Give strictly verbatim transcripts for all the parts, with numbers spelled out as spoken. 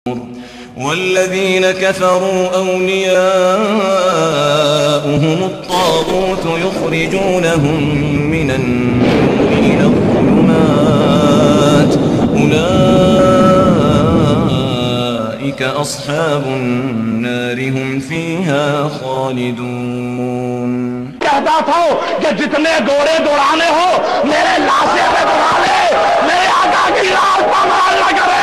والذين كفروا أولياؤهم الطاغوت يخرجونهم من النور إلى الظلمات أولئك أصحاب النار هم فيها خالدون. کہتا تھا کہ جتنے گھوڑے دوڑانے ہو میرے لاشے پہ دوڑا لے، میرے آقا کی لاش پر مال نہ کرے.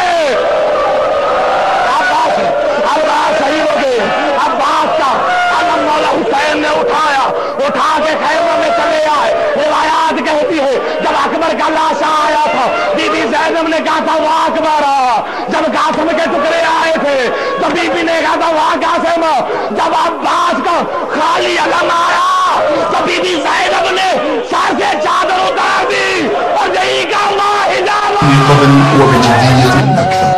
عباس کا علم مولا حسین نے اٹھایا، اٹھا کے خیمہ میں چلے آئے. روایات کہتی ہے جب اکبر کا لاشا آیا تھا بی بی زینب نے کہا تھا واہ اکبر. جب قاسم کے ٹکڑے آئے تھے تو بی بی نے کہا تھا واہ قاسم. جب عباس کا خالی علم آیا تو بی بی زینب نے سر سے چادر اتار دی اور یہی کا ماں حجاب قبل وبجدية أكثر.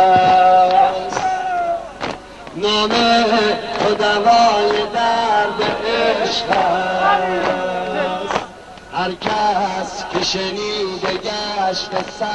نام خداوای درد عشق است، هر کس که شنیده گشت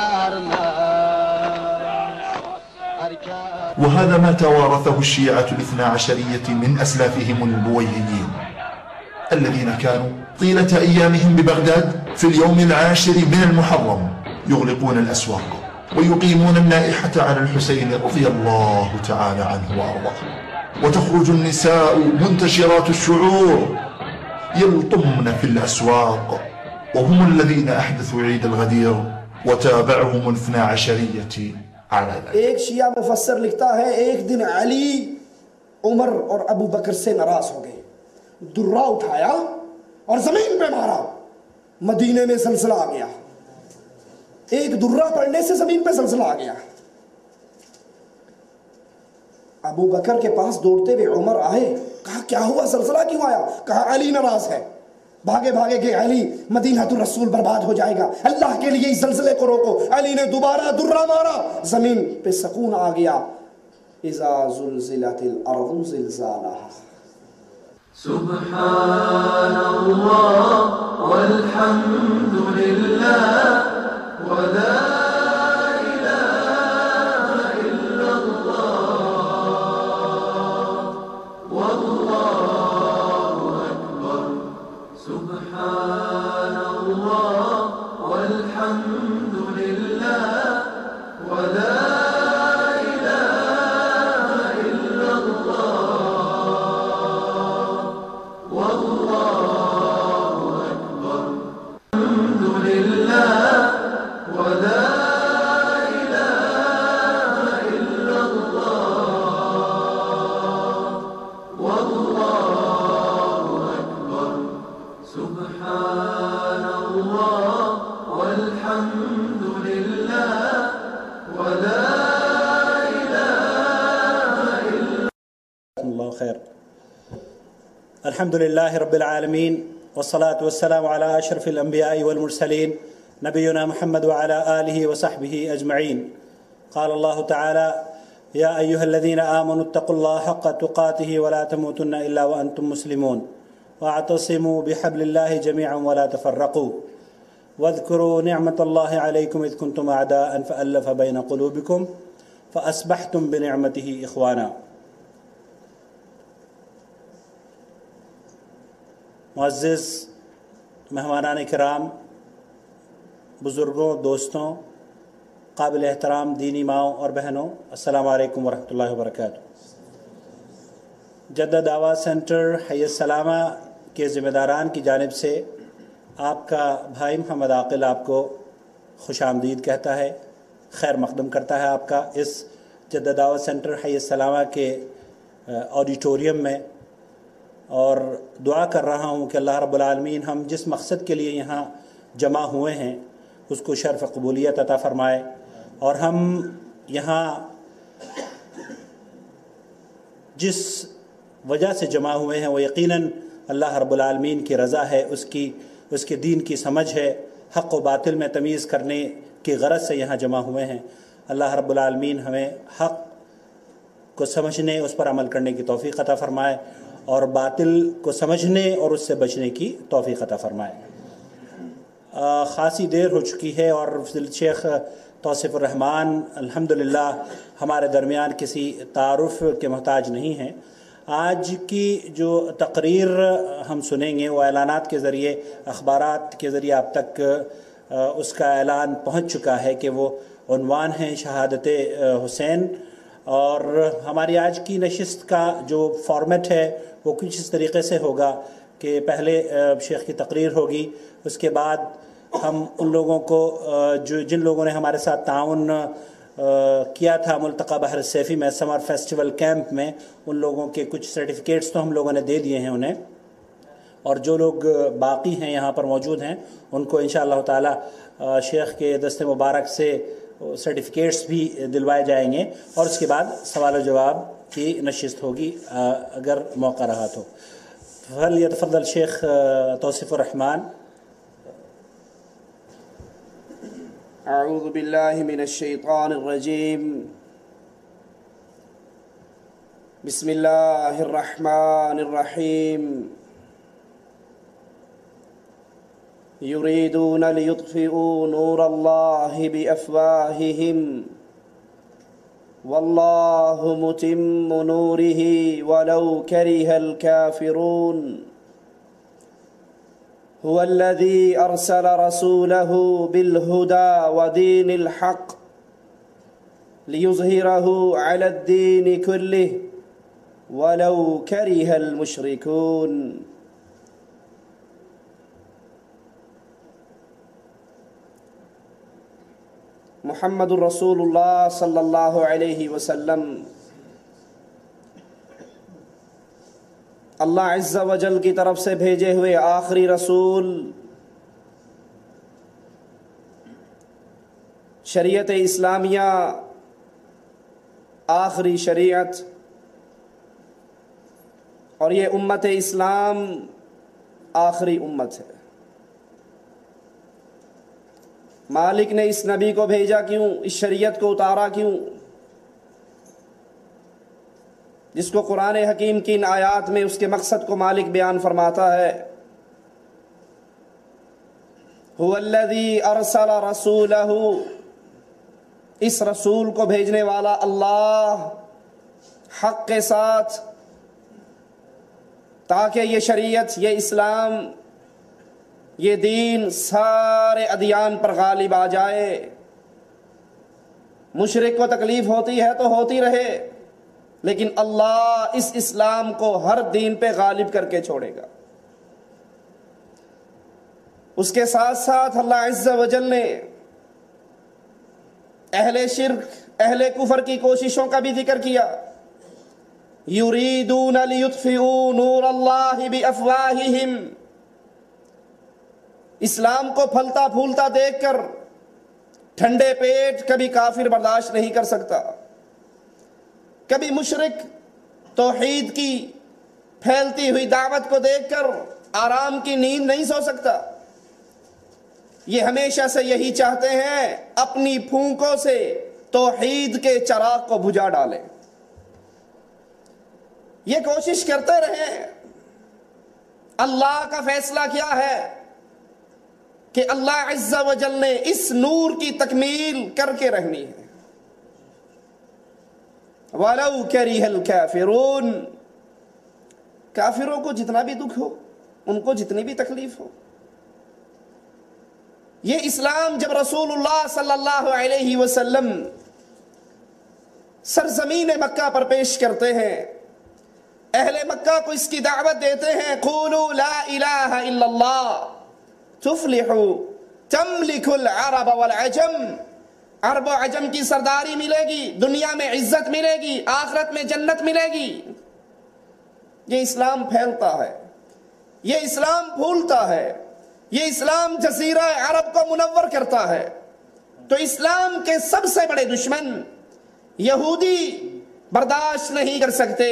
سرمست. وهذا ما توارثه الشيعة الاثنى عشرية من أسلافهم البويهيين الذين كانوا طيلة أيامهم ببغداد في اليوم العاشر من المحرم يغلقون الأسواق ويقيمون النائحة على الحسين رضي الله تعالى عنه وأرضاه، وتخرج النساء منتشرات الشعور يلطمن في الأسواق، وهم الذين أحدثوا عيد الغدير وتابعهم الاثنى عشرية على ذلك. ایک شیعہ مفسر لکھتا ہے ایک دن علی عمر اور ابو بکر سے ناراض ہو گئے، درہ اٹھایا اور زمین پہ مارا، مدینے میں زلزلہ آ گیا. ایک درہ پڑنے سے زمین پہ زلزلہ آ گیا. ابو بکر کے پاس دوڑتے ہوئے عمر آئے، کہا کیا ہوا، زلزلہ کیوں آیا؟ کہا علی ناراض ہے. بھاگے بھاگے کہ علی مدینہ الرسول برباد ہو جائے گا، اللہ کے لیے اس زلزلے کو روکو. علی نے دوبارہ درہ مارا، زمین پہ سکون آ گیا. اذا زلزلت الارض زلزالها. سبحان اللہ والحمد للہ ولا الحمد لله رب العالمين والصلاة والسلام على أشرف الأنبياء والمرسلين نبينا محمد وعلى آله وصحبه أجمعين. قال الله تعالى يا أيها الذين آمنوا اتقوا الله حق تقاته ولا تموتن إلا وأنتم مسلمون واعتصموا بحبل الله جميعا ولا تفرقوا واذكروا نعمة الله عليكم إذ كنتم أعداء فألف بين قلوبكم فأصبحتم بنعمته إخوانا. معزز مہمانان کرام، بزرگوں، دوستوں، قابل احترام دینی ماؤں اور بہنوں، السلام علیکم ورحمۃ اللہ وبرکاتہ. جدہ دعویٰ سینٹر حی السلامہ کے ذمہ داران کی جانب سے آپ کا بھائی محمد عاقل آپ کو خوش آمدید کہتا ہے، خیر مقدم کرتا ہے آپ کا اس جدہ دعویٰ سینٹر حی السلامہ کے آڈیٹوریم میں، اور دعا کر رہا ہوں کہ اللہ رب العالمین ہم جس مقصد کے لیے یہاں جمع ہوئے ہیں اس کو شرف قبولیت عطا فرمائے، اور ہم یہاں جس وجہ سے جمع ہوئے ہیں وہ یقیناً اللہ رب العالمین کی رضا ہے، اس کی اس کے دین کی سمجھ ہے، حق و باطل میں تمیز کرنے کی غرض سے یہاں جمع ہوئے ہیں. اللہ رب العالمین ہمیں حق کو سمجھنے، اس پر عمل کرنے کی توفیق عطا فرمائے، اور باطل کو سمجھنے اور اس سے بچنے کی توفیق عطا فرمائے. خاصی دیر ہو چکی ہے اور شیخ توصیف الرحمان الحمدللہ ہمارے درمیان کسی تعارف کے محتاج نہیں ہیں۔ آج کی جو تقریر ہم سنیں گے وہ اعلانات کے ذریعے، اخبارات کے ذریعے آپ تک اس کا اعلان پہنچ چکا ہے کہ وہ عنوان ہے شہادت حسین، اور ہماری آج کی نشست کا جو فارمیٹ ہے وہ کچھ اس طریقے سے ہوگا کہ پہلے شیخ کی تقریر ہوگی، اس کے بعد ہم ان لوگوں کو جو جن لوگوں نے ہمارے ساتھ تعاون کیا تھا ملتقى بحر السیفی میں سمر فیسٹیول کیمپ میں، ان لوگوں کے کچھ سرٹیفکیٹس تو ہم لوگوں نے دے دیے ہیں انہیں، اور جو لوگ باقی ہیں یہاں پر موجود ہیں ان کو انشاءاللہ تعالی شیخ کے دست مبارک سے سرٹیفکیٹس بھی دلوائے جائیں گے، اور اس کے بعد سوال و جواب کی نشست ہوگی اگر موقع رہا تو۔ فلیتفضل شیخ توصیف الرحمان۔ اعوذ باللہ من الشیطان الرجیم، بسم اللہ الرحمن الرحیم۔ یریدون لیطفئوا نور اللہ بافواہہم واللہ متم نورہ ولو کرہ الکافرون۔ هو الذي أرسل رسوله بالهدى ودين الحق ليظهره على الدين كله ولو كره المشركون۔ محمد رسول اللہ صلی اللہ علیہ وسلم اللہ عز و جل کی طرف سے بھیجے ہوئے آخری رسول، شریعت اسلامیہ آخری شریعت، اور یہ امت اسلام آخری امت ہے۔ مالک نے اس نبی کو بھیجا کیوں؟ اس شریعت کو اتارا کیوں؟ جس کو قرآن حکیم کی ان آیات میں اس کے مقصد کو مالک بیان فرماتا ہے۔ هو الذی ارسل رسولہ، اس رسول کو بھیجنے والا اللہ حق کے ساتھ، تاکہ یہ شریعت، یہ اسلام، یہ دین سارے ادیان پر غالب آ جائے۔ مشرک کو تکلیف ہوتی ہے تو ہوتی رہے، لیکن اللہ اس اسلام کو ہر دین پہ غالب کر کے چھوڑے گا۔ اس کے ساتھ ساتھ اللہ عز و جل نے اہل شرک، اہل کفر کی کوششوں کا بھی ذکر کیا۔ یریدون لیطفئوا نور اللہ بافواہہم، اسلام کو پھلتا پھولتا دیکھ کر ٹھنڈے پیٹ کبھی کافر برداشت نہیں کر سکتا، کبھی مشرک توحید کی پھیلتی ہوئی دعوت کو دیکھ کر آرام کی نیند نہیں سو سکتا۔ یہ ہمیشہ سے یہی چاہتے ہیں اپنی پھونکوں سے توحید کے چراغ کو بجھا ڈالیں، یہ کوشش کرتے رہے۔ اللہ کا فیصلہ کیا ہے کہ اللہ عز و جل نے اس نور کی تکمیل کر کے رہنی ہے۔ وَلَوْ كَرِهَ الْكَافِرُونَ، کافروں کو جتنا بھی دکھ ہو، ان کو جتنی بھی تکلیف ہو، یہ اسلام جب رسول اللہ صلی اللہ علیہ وسلم سرزمین مکہ پر پیش کرتے ہیں، اہل مکہ کو اس کی دعوت دیتے ہیں، قولوا لا الہ الا اللہ تفلحوا تملک العرب والعجم، عرب و عجم کی سرداری ملے گی، دنیا میں عزت ملے گی، آخرت میں جنت ملے گی۔ یہ اسلام پھیلتا ہے، یہ اسلام پھولتا ہے، یہ اسلام جزیرہ عرب کو منور کرتا ہے۔ تو اسلام کے سب سے بڑے دشمن یہودی برداشت نہیں کر سکتے،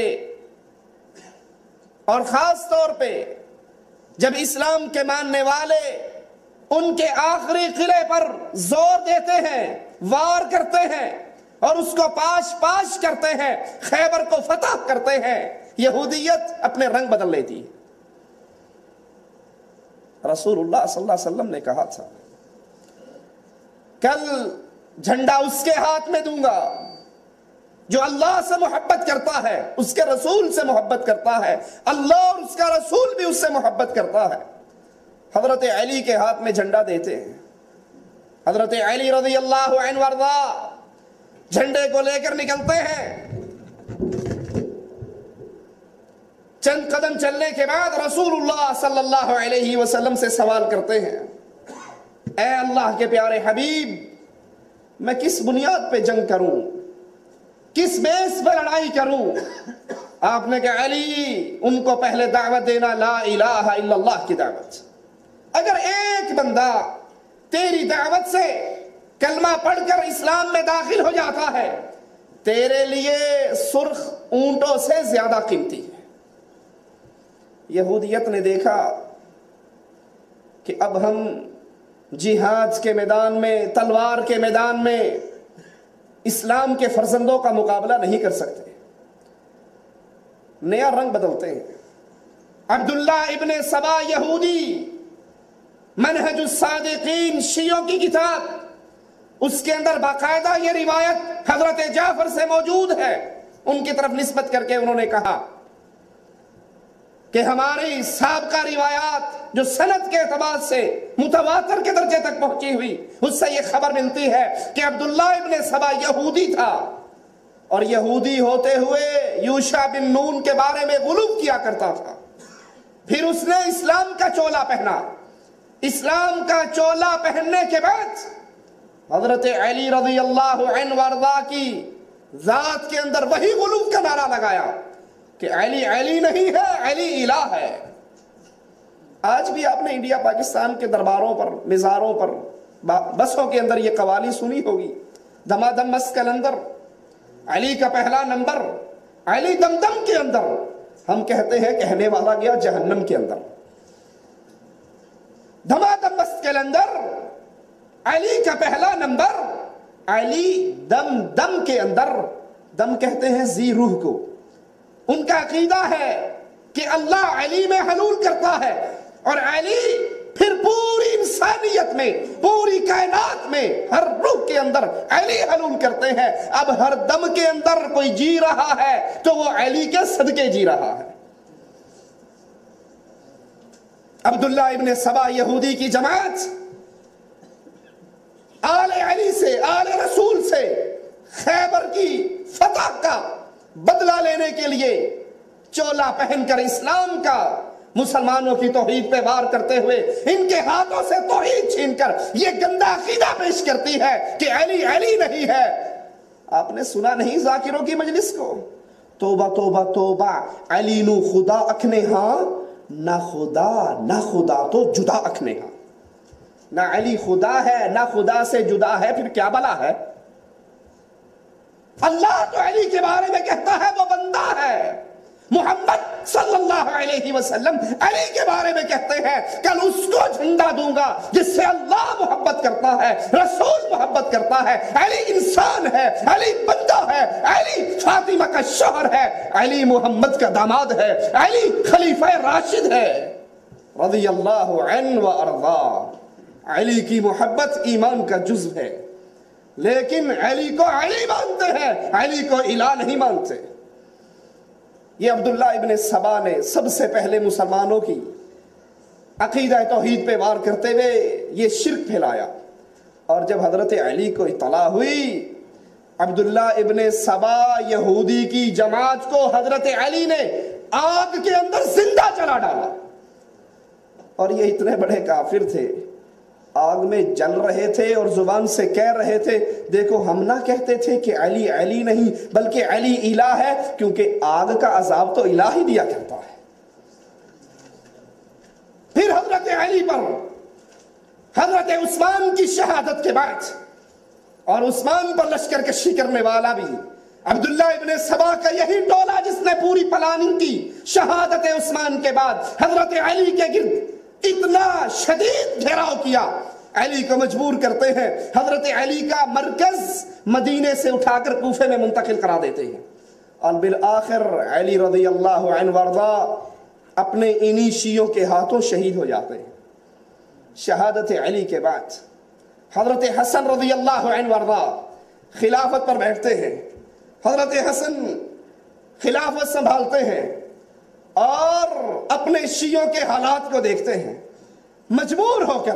اور خاص طور پہ جب اسلام کے ماننے والے ان کے آخری قلعے پر زور دیتے ہیں، وار کرتے ہیں اور اس کو پاش پاش کرتے ہیں، خیبر کو فتح کرتے ہیں، یہودیت اپنے رنگ بدل لیتی ہے۔ رسول اللہ صلی اللہ علیہ وسلم نے کہا تھا، کل جھنڈا اس کے ہاتھ میں دوں گا جو اللہ سے محبت کرتا ہے، اس کے رسول سے محبت کرتا ہے، اللہ اور اس کا رسول بھی اس سے محبت کرتا ہے۔ حضرت علی کے ہاتھ میں جھنڈا دیتے ہیں، حضرت علی رضی اللہ عنہ وارضا جھنڈے کو لے کر نکلتے ہیں۔ چند قدم چلنے کے بعد رسول اللہ صلی اللہ علیہ وسلم سے سوال کرتے ہیں، اے اللہ کے پیارے حبیب، میں کس بنیاد پہ جنگ کروں، کس بیس پہ لڑائی کروں؟ آپ نے کہا علی، ان کو پہلے دعوت دینا لا الہ الا اللہ کی دعوت۔ اگر ایک بندہ تیری دعوت سے کلمہ پڑھ کر اسلام میں داخل ہو جاتا ہے، تیرے لیے سرخ اونٹوں سے زیادہ قیمتی ہے۔ یہودیت نے دیکھا کہ اب ہم جہاد کے میدان میں، تلوار کے میدان میں اسلام کے فرزندوں کا مقابلہ نہیں کر سکتے، نیا رنگ بدلتے ہیں۔ عبداللہ ابن سبا یہودی، منہج الصادقین شیعوں کی کتاب، اس کے اندر باقاعدہ یہ روایت حضرت جعفر سے موجود ہے، ان کی طرف نسبت کر کے انہوں نے کہا کہ ہماری سابقہ روایات جو سند کے اعتبار سے متواتر کے درجے تک پہنچی ہوئی، اس سے یہ خبر ملتی ہے کہ عبداللہ ابن سبا یہودی تھا، اور یہودی ہوتے ہوئے یوشع بن نون کے بارے میں غلو کیا کرتا تھا۔ پھر اس نے اسلام کا چولا پہنا، اسلام کا چولا پہننے کے بعد حضرت علی رضی اللہ عنہ وارضا کی ذات کے اندر وہی غلو کا نعرہ لگایا کہ علی علی نہیں ہے، علی الہ ہے۔ آج بھی آپ نے انڈیا پاکستان کے درباروں پر، مزاروں پر، بسوں کے اندر یہ قوالی سنی ہوگی، دمادم مس کے اندر علی کا پہلا نمبر، علی دم دم کے اندر، ہم کہتے ہیں کہنے والا گیا جہنم کے اندر۔ دمادم مس کے اندر علی کا پہلا نمبر، علی دم دم کے اندر، دم کہتے ہیں ذی روح کو۔ ان کا عقیدہ ہے کہ اللہ علی میں حلول کرتا ہے، اور علی پھر پوری انسانیت میں، پوری کائنات میں، ہر روح کے اندر علی حلول کرتے ہیں۔ اب ہر دم کے اندر کوئی جی رہا ہے تو وہ علی کے صدقے جی رہا ہے۔ عبداللہ ابن سبا یہودی کی جماعت آل علی سے، آل رسول سے خیبر کی فتح کا بدلہ لینے کے لیے چولا پہن کر اسلام کا مسلمانوں کی توحید پہ وار کرتے ہوئے ان کے ہاتھوں سے توحید چھین کر یہ گندا عقیدہ پیش کرتی ہے کہ علی علی نہیں ہے۔ آپ نے سنا نہیں ذاکروں کی مجلس کو؟ توبہ توبہ توبہ، علی نو خدا اکھنے ہاں، نہ خدا نہ خدا تو جدا اکھنے ہاں۔ نہ علی خدا ہے نہ خدا سے جدا ہے، پھر کیا بلا ہے؟ اللہ تو علی کے بارے میں کہتا ہے وہ بندہ ہے، محمد صلی اللہ علیہ وسلم علی کے بارے میں کہتے ہیں کل اس کو جھنڈا دوں گا جس سے اللہ محبت کرتا ہے، رسول محبت کرتا ہے، علی انسان ہے، علی بندہ ہے، علی فاطمہ کا شوہر ہے، علی محمد کا داماد ہے، علی خلیفہ راشد ہے رضی اللہ عنہ و ارضا۔ علی کی محبت ایمان کا جزو ہے، لیکن علی کو علی مانتے ہیں، علی کو الہ نہیں مانتے۔ یہ عبداللہ ابن سبا نے سب سے پہلے مسلمانوں کی عقیدہ توحید پہ وار کرتے ہوئے یہ شرک پھیلایا، اور جب حضرت علی کو اطلاع ہوئی، عبداللہ ابن سبا یہودی کی جماعت کو حضرت علی نے آگ کے اندر زندہ جلا ڈالا۔ اور یہ اتنے بڑے کافر تھے، آگ میں جل رہے تھے اور زبان سے کہہ رہے تھے دیکھو ہم نہ کہتے تھے کہ علی علی نہیں بلکہ علی الہ ہے، کیونکہ آگ کا عذاب تو الہ ہی دیا کرتا ہے۔ پھر حضرت علی پر حضرت عثمان کی شہادت کے بعد، اور عثمان پر لشکر کشی کرنے والا بھی عبداللہ ابن سبا کا یہی ٹولہ جس نے پوری پلاننگ کی، شہادت عثمان کے بعد حضرت علی کے گرد اتنا شدید گھیراؤ کیا، علی کو مجبور کرتے ہیں، حضرت علی کا مرکز مدینے سے اٹھا کر کوفے میں منتقل کرا دیتے ہیں، اور بالآخر علی رضی اللہ عنہ وارضا اپنے انہی شیعوں کے ہاتھوں شہید ہو جاتے ہیں۔ شہادت علی کے بعد حضرت حسن رضی اللہ عنہ وارضا خلافت پر بیٹھتے ہیں. حضرت حسن خلافت سنبھالتے ہیں اور اپنے شیعوں کے حالات کو دیکھتے ہیں. مجبور ہو کر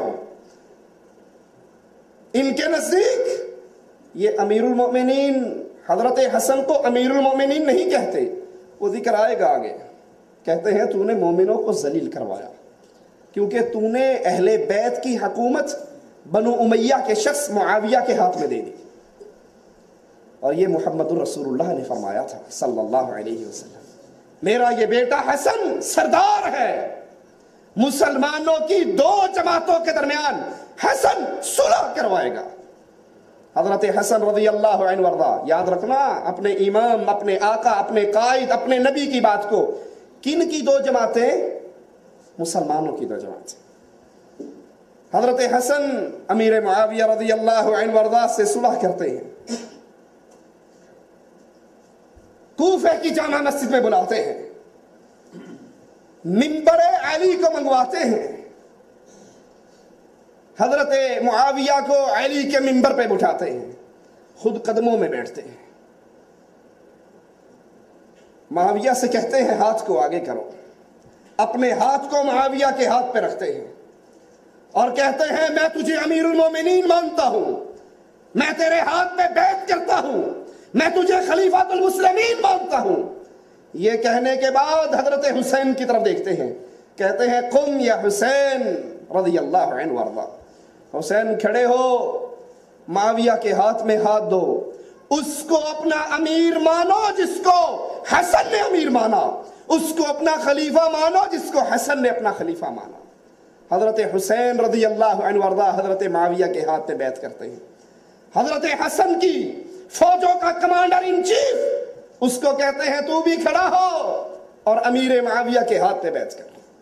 ان کے نزدیک یہ امیر المؤمنین حضرت حسن کو امیر المؤمنین نہیں کہتے. وہ ذکر آئے گا آگے. کہتے ہیں تو نے مومنوں کو ذلیل کروایا کیونکہ تو نے اہل بیت کی حکومت بنو امیہ کے شخص معاویہ کے ہاتھ میں دے دی. اور یہ محمد الرسول اللہ نے فرمایا تھا صلی اللہ علیہ وسلم, میرا یہ بیٹا حسن سردار ہے. مسلمانوں کی دو جماعتوں کے درمیان حسن صلح کروائے گا. حضرت حسن رضی اللہ عنہ وارضا, یاد رکھنا اپنے امام, اپنے آقا, اپنے قائد, اپنے نبی کی بات کو. کن کی دو جماعتیں؟ مسلمانوں کی دو جماعتیں. حضرت حسن امیر معاویہ رضی اللہ عنہ وارضا سے صلح کرتے ہیں. کوفہ کی جامع مسجد میں بلاتے ہیں, منبر علی کو منگواتے ہیں. حضرت معاویہ کو علی کے منبر پہ بٹھاتے ہیں, خود قدموں میں بیٹھتے ہیں. معاویہ سے کہتے ہیں ہاتھ کو آگے کرو. اپنے ہاتھ کو معاویہ کے ہاتھ پہ رکھتے ہیں اور کہتے ہیں میں تجھے امیر المومنین مانتا ہوں, میں تیرے ہاتھ پہ بیعت کرتا ہوں, میں تجھے خلیفۃ المسلمین مانتا ہوں. یہ کہنے کے بعد حضرت حسین کی طرف دیکھتے ہیں, کہتے ہیں قم یا حسین رضی اللہ عنہ وارضا. حسین کھڑے ہو, معاویہ کے ہاتھ میں ہاتھ دو, اس کو اپنا امیر مانو جس کو حسن نے امیر مانا, اس کو اپنا خلیفہ مانو جس کو حسن نے اپنا خلیفہ مانا. حضرت حسین رضی اللہ عنہ وارضا حضرت معاویہ کے ہاتھ پہ بیعت کرتے ہیں. حضرت حسن کی فوجوں کا کمانڈر ان چیف اس کو کہتے ہیں تو بھی کھڑا ہو اور امیر معاویہ کے ہاتھ پہ بیعت کر.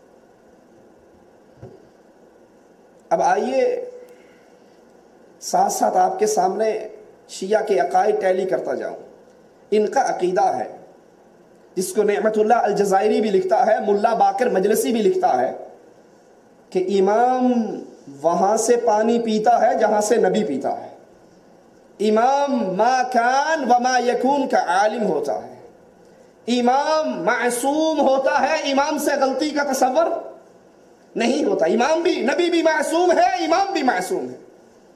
اب آئیے ساتھ ساتھ آپ کے سامنے شیعہ کے عقائد ٹیلی کرتا جاؤں. ان کا عقیدہ ہے جس کو نعمت اللہ الجزائری بھی لکھتا ہے, ملا باقر مجلسی بھی لکھتا ہے, کہ امام وہاں سے پانی پیتا ہے جہاں سے نبی پیتا ہے. امام ما کان و ما یکون کا عالم ہوتا ہے. امام معصوم ہوتا ہے, امام سے غلطی کا تصور نہیں ہوتا. امام بھی, نبی بھی معصوم ہے, امام بھی معصوم ہے.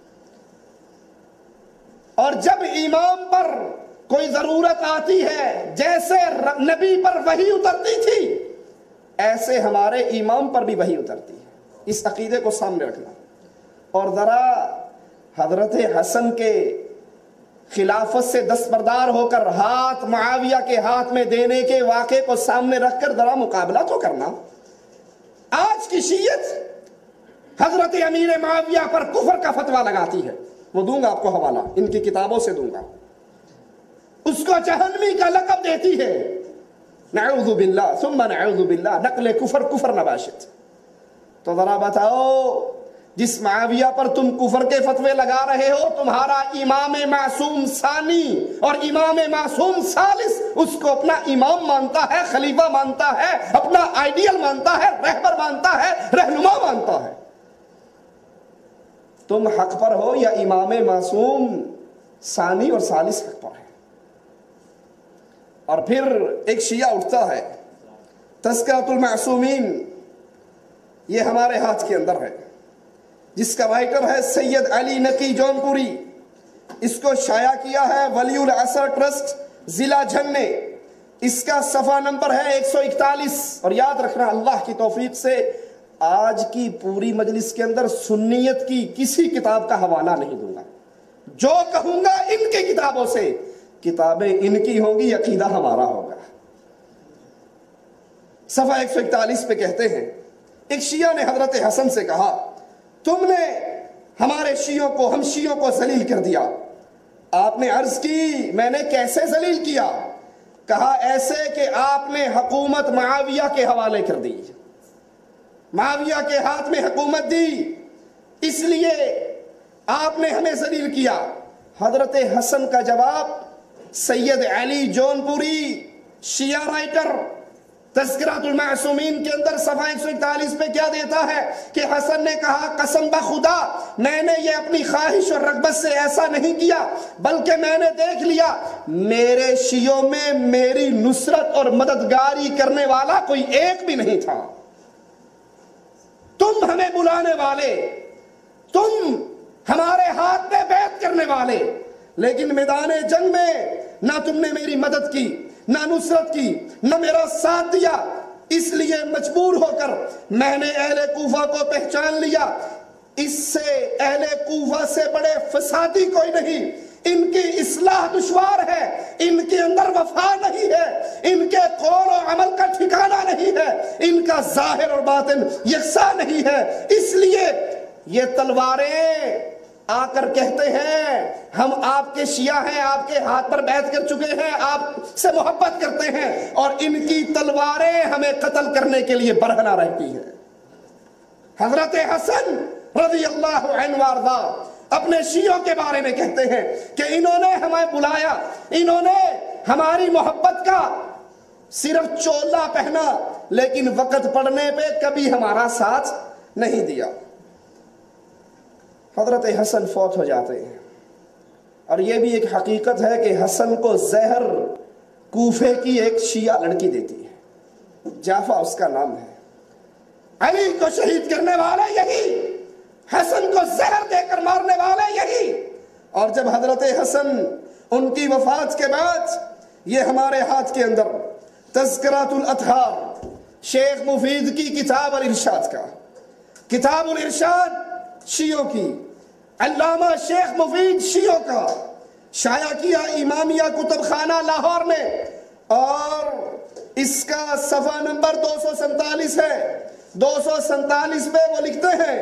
اور جب امام پر کوئی ضرورت آتی ہے, جیسے نبی پر وحی اترتی تھی ایسے ہمارے امام پر بھی وحی اترتی ہے. اس عقیدے کو سامنے رکھنا. اور ذرا حضرت حسن کے خلافت سے دستبردار ہو کر ہاتھ معاویہ کے ہاتھ میں دینے کے واقعے کو سامنے رکھ کر ذرا مقابلہ تو کرنا. آج کی شیعت حضرت امیر معاویہ پر کفر کا فتویٰ لگاتی ہے. وہ دوں گا آپ کو حوالہ, ان کی کتابوں سے دوں گا. اس کو جہنمی کا لقب دیتی ہے, نعوذ باللہ ثم نعوذ باللہ, نقل کفر کفر نباشت. تو ذرا بتاؤ, جس معاویہ پر تم کفر کے فتوے لگا رہے ہو, تمہارا امام معصوم ثانی اور امام معصوم ثالث اس کو اپنا امام مانتا ہے, خلیفہ مانتا ہے, اپنا آئیڈیل مانتا ہے, رہبر مانتا ہے, رہنما مانتا ہے. تم حق پر ہو یا امام معصوم ثانی اور ثالث حق پر ہے؟ اور پھر ایک شیعہ اٹھتا ہے, تذکرۃ المعصومین, یہ ہمارے ہاتھ کے اندر ہے, جس کا رائٹر ہے سید علی نقی جون پوری. اس کو شائع کیا ہے ولی العصر ٹرسٹ ضلع جھنگ نے. اس کا صفحہ نمبر ہے ایک سو اکتالیس. اور یاد رکھنا, اللہ کی توفیق سے آج کی پوری مجلس کے اندر سنیت کی کسی کتاب کا حوالہ نہیں دوں گا. جو کہوں گا ان کی کتابوں سے, کتابیں ان کی ہوں گی, عقیدہ ہمارا ہوگا. صفحہ ایک سو اکتالیس پہ کہتے ہیں, ایک شیعہ نے حضرت حسن سے کہا تم نے ہمارے شیعوں کو, ہم شیعوں کو ذلیل کر دیا. آپ نے عرض کی میں نے کیسے ذلیل کیا؟ کہا ایسے کہ آپ نے حکومت معاویہ کے حوالے کر دی, معاویہ کے ہاتھ میں حکومت دی, اس لیے آپ نے ہمیں ذلیل کیا. حضرت حسن کا جواب سید علی جون پوری شیعہ رائٹر تذکرۃ المعصومین کے اندر صفحہ ایک سو اکتالیس پہ کیا دیتا ہے کہ حسن نے کہا قسم بخدا میں نے یہ اپنی خواہش اور رغبت سے ایسا نہیں کیا، بلکہ میں نے دیکھ لیا میرے شیعوں میں میری نصرت اور مددگاری کرنے والا کوئی ایک بھی نہیں تھا۔ تم ہمیں بلانے والے، تم ہمارے ہاتھ پہ بیعت کرنے والے، لیکن میدان جنگ میں نہ تم نے میری مدد کی، نہ نصرت کی، نہ میرا ساتھ دیا۔ اس لیے مجبور ہو کر میں نے اہل کوفہ کو پہچان لیا، اس سے اہل کوفہ سے بڑے فسادی کوئی نہیں، ان کی اصلاح دشوار ہے، ان کے اندر وفا نہیں ہے، ان کے قول و عمل کا ٹھکانہ نہیں ہے، ان کا ظاہر اور باطن یکساں نہیں ہے، اس لیے یہ تلواریں آ کر کہتے ہیں ہم آپ کے شیعہ ہیں، آپ کے ہاتھ پر بیعت کر چکے ہیں، آپ سے محبت کرتے ہیں، اور ان کی تلواریں ہمیں قتل کرنے کے لیے برہنہ رہتی ہیں۔ حضرت حسن رضی اللہ عنہ وارضا اپنے شیعوں کے بارے میں کہتے ہیں کہ انہوں نے ہمیں بلایا، انہوں نے ہماری محبت کا صرف چولا پہنا، لیکن وقت پڑنے پہ کبھی ہمارا ساتھ نہیں دیا۔ حضرت حسن فوت ہو جاتے ہیں، اور یہ بھی ایک حقیقت ہے کہ حسن کو زہر کوفے کی ایک شیعہ لڑکی دیتی ہے، جعفہ اس کا نام ہے۔ علی کو شہید کرنے والے یہی، حسن کو زہر دے کر مارنے والے یہی، اور جب حضرت حسن ان کی وفات کے بعد یہ ہمارے ہاتھ کے اندر تذکرۃ الاطہار شیخ مفید کی کتاب الارشاد کا، کتاب الارشاد شیعوں کی، علامہ شیخ مفید شیعوں کا، شائع کیا امامیہ کتب خانہ لاہور نے، اور اس کا صفحہ نمبر دو سو سینتالیس ہے۔ دو سو سینتالیس پہ وہ لکھتے ہیں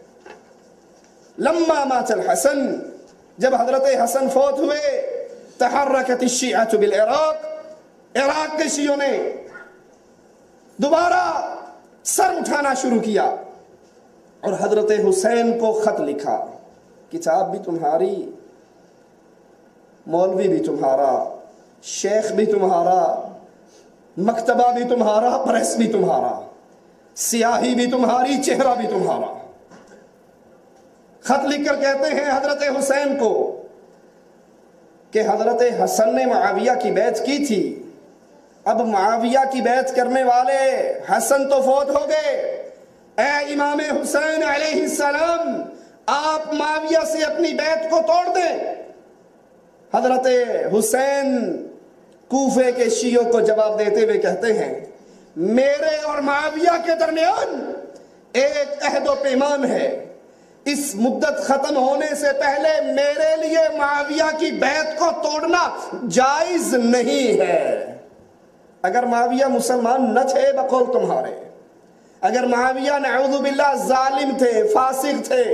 لما مات الحسن، جب حضرت حسن فوت ہوئے، تحرکت الشیعۃ بالعراق، عراق کے شیعوں نے دوبارہ سر اٹھانا شروع کیا اور حضرت حسین کو خط لکھا، کتاب بھی تمہاری، مولوی بھی تمہارا، شیخ بھی تمہارا، مکتبہ بھی تمہارا، پریس بھی تمہارا، سیاہی بھی تمہاری، چہرہ بھی تمہارا۔ خط لکھ کر کہتے ہیں حضرت حسین کو کہ حضرت حسن نے معاویہ کی بیعت کی تھی، اب معاویہ کی بیعت کرنے والے حسن تو فوت ہو گئے، اے امام حسین علیہ السلام آپ معاویہ سے اپنی بیعت کو توڑ دیں۔ حضرت حسین کوفے کے شیعوں کو جواب دیتے ہوئے کہتے ہیں میرے اور معاویہ کے درمیان ایک عہد و پیمان ہے، اس مدت ختم ہونے سے پہلے میرے لیے معاویہ کی بیعت کو توڑنا جائز نہیں ہے۔ اگر معاویہ مسلمان نہ تھے بقول تمہارے، اگر معاویہ نعوذ باللہ ظالم تھے، فاسق تھے،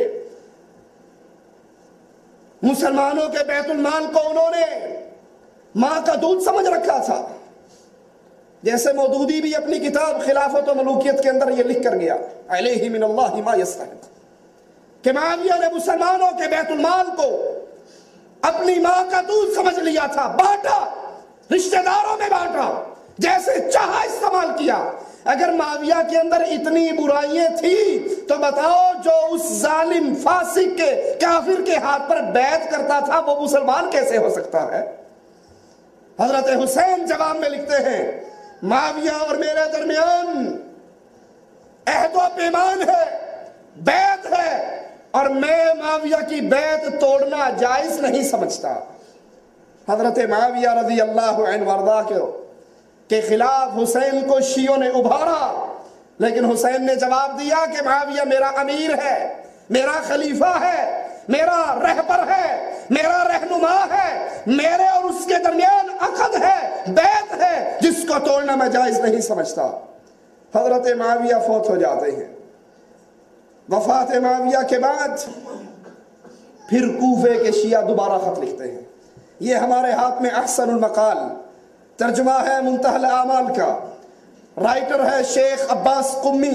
مسلمانوں کے بیت المال کو انہوں نے ماں کا دودھ سمجھ رکھا تھا، جیسے مودودی بھی اپنی کتاب خلافت و ملوکیت کے اندر یہ لکھ کر گیا علیہ من اللہ ما یستحق، کہ معاویہ نے مسلمانوں کے بیت المال کو اپنی ماں کا دودھ سمجھ لیا تھا، بانٹا، رشتہ داروں میں بانٹا، جیسے چاہا استعمال کیا۔ اگر معاویہ کے اندر اتنی برائیاں تھیں تو بتاؤ جو اس ظالم فاسق کے کافر کے ہاتھ پر بیعت کرتا تھا وہ مسلمان کیسے ہو سکتا ہے؟ حضرت حسین جواب میں لکھتے ہیں معاویہ اور میرے درمیان عہد و پیمان ہے، بیعت ہے، اور میں معاویہ کی بیعت توڑنا جائز نہیں سمجھتا۔ حضرت معاویہ رضی اللہ عنہ وارضا کے خلاف حسین کو شیعوں نے ابھارا، لیکن حسین نے جواب دیا کہ معاویہ میرا امیر ہے، میرا خلیفہ ہے، میرا رہبر ہے، میرا رہنما ہے، میرے اور اس کے درمیان عقد ہے، بیعت ہے، جس کو توڑنا میں جائز نہیں سمجھتا۔ حضرت معاویہ فوت ہو جاتے ہیں۔ وفات معاویہ کے بعد پھر کوفے کے شیعہ دوبارہ خط لکھتے ہیں، یہ ہمارے ہاتھ میں احسن المقال ترجمہ ہے منتہی الاعمال کا، رائٹر ہے شیخ عباس قمی،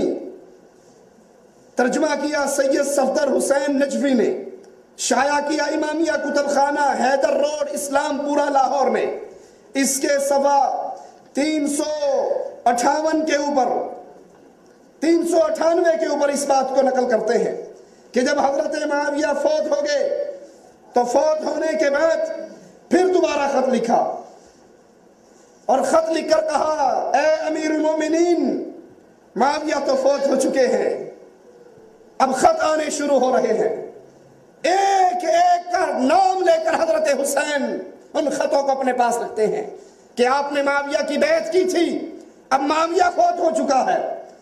ترجمہ کیا سید صفدر حسین نجفی نے، شائع کیا امامیہ کتب خانہ حیدر روڈ اسلام پورہ لاہور میں۔ اس کے صفحہ تین سو اٹھاون کے اوپر تین سو اٹھانوے کے اوپر اس بات کو نقل کرتے ہیں کہ جب حضرت معاویہ فوت ہو گئے تو فوت ہونے کے بعد پھر دوبارہ خط لکھا اور خط لکھ کر کہا اے امیر المومنین معاویہ تو فوت ہو چکے ہیں، اب خط آنے شروع ہو رہے ہیں، ایک ایک کا نام لے کر حضرت حسین ان خطوں کو اپنے پاس رکھتے ہیں کہ آپ نے معاویہ کی بیعت کی تھی، اب معاویہ فوت ہو چکا ہے،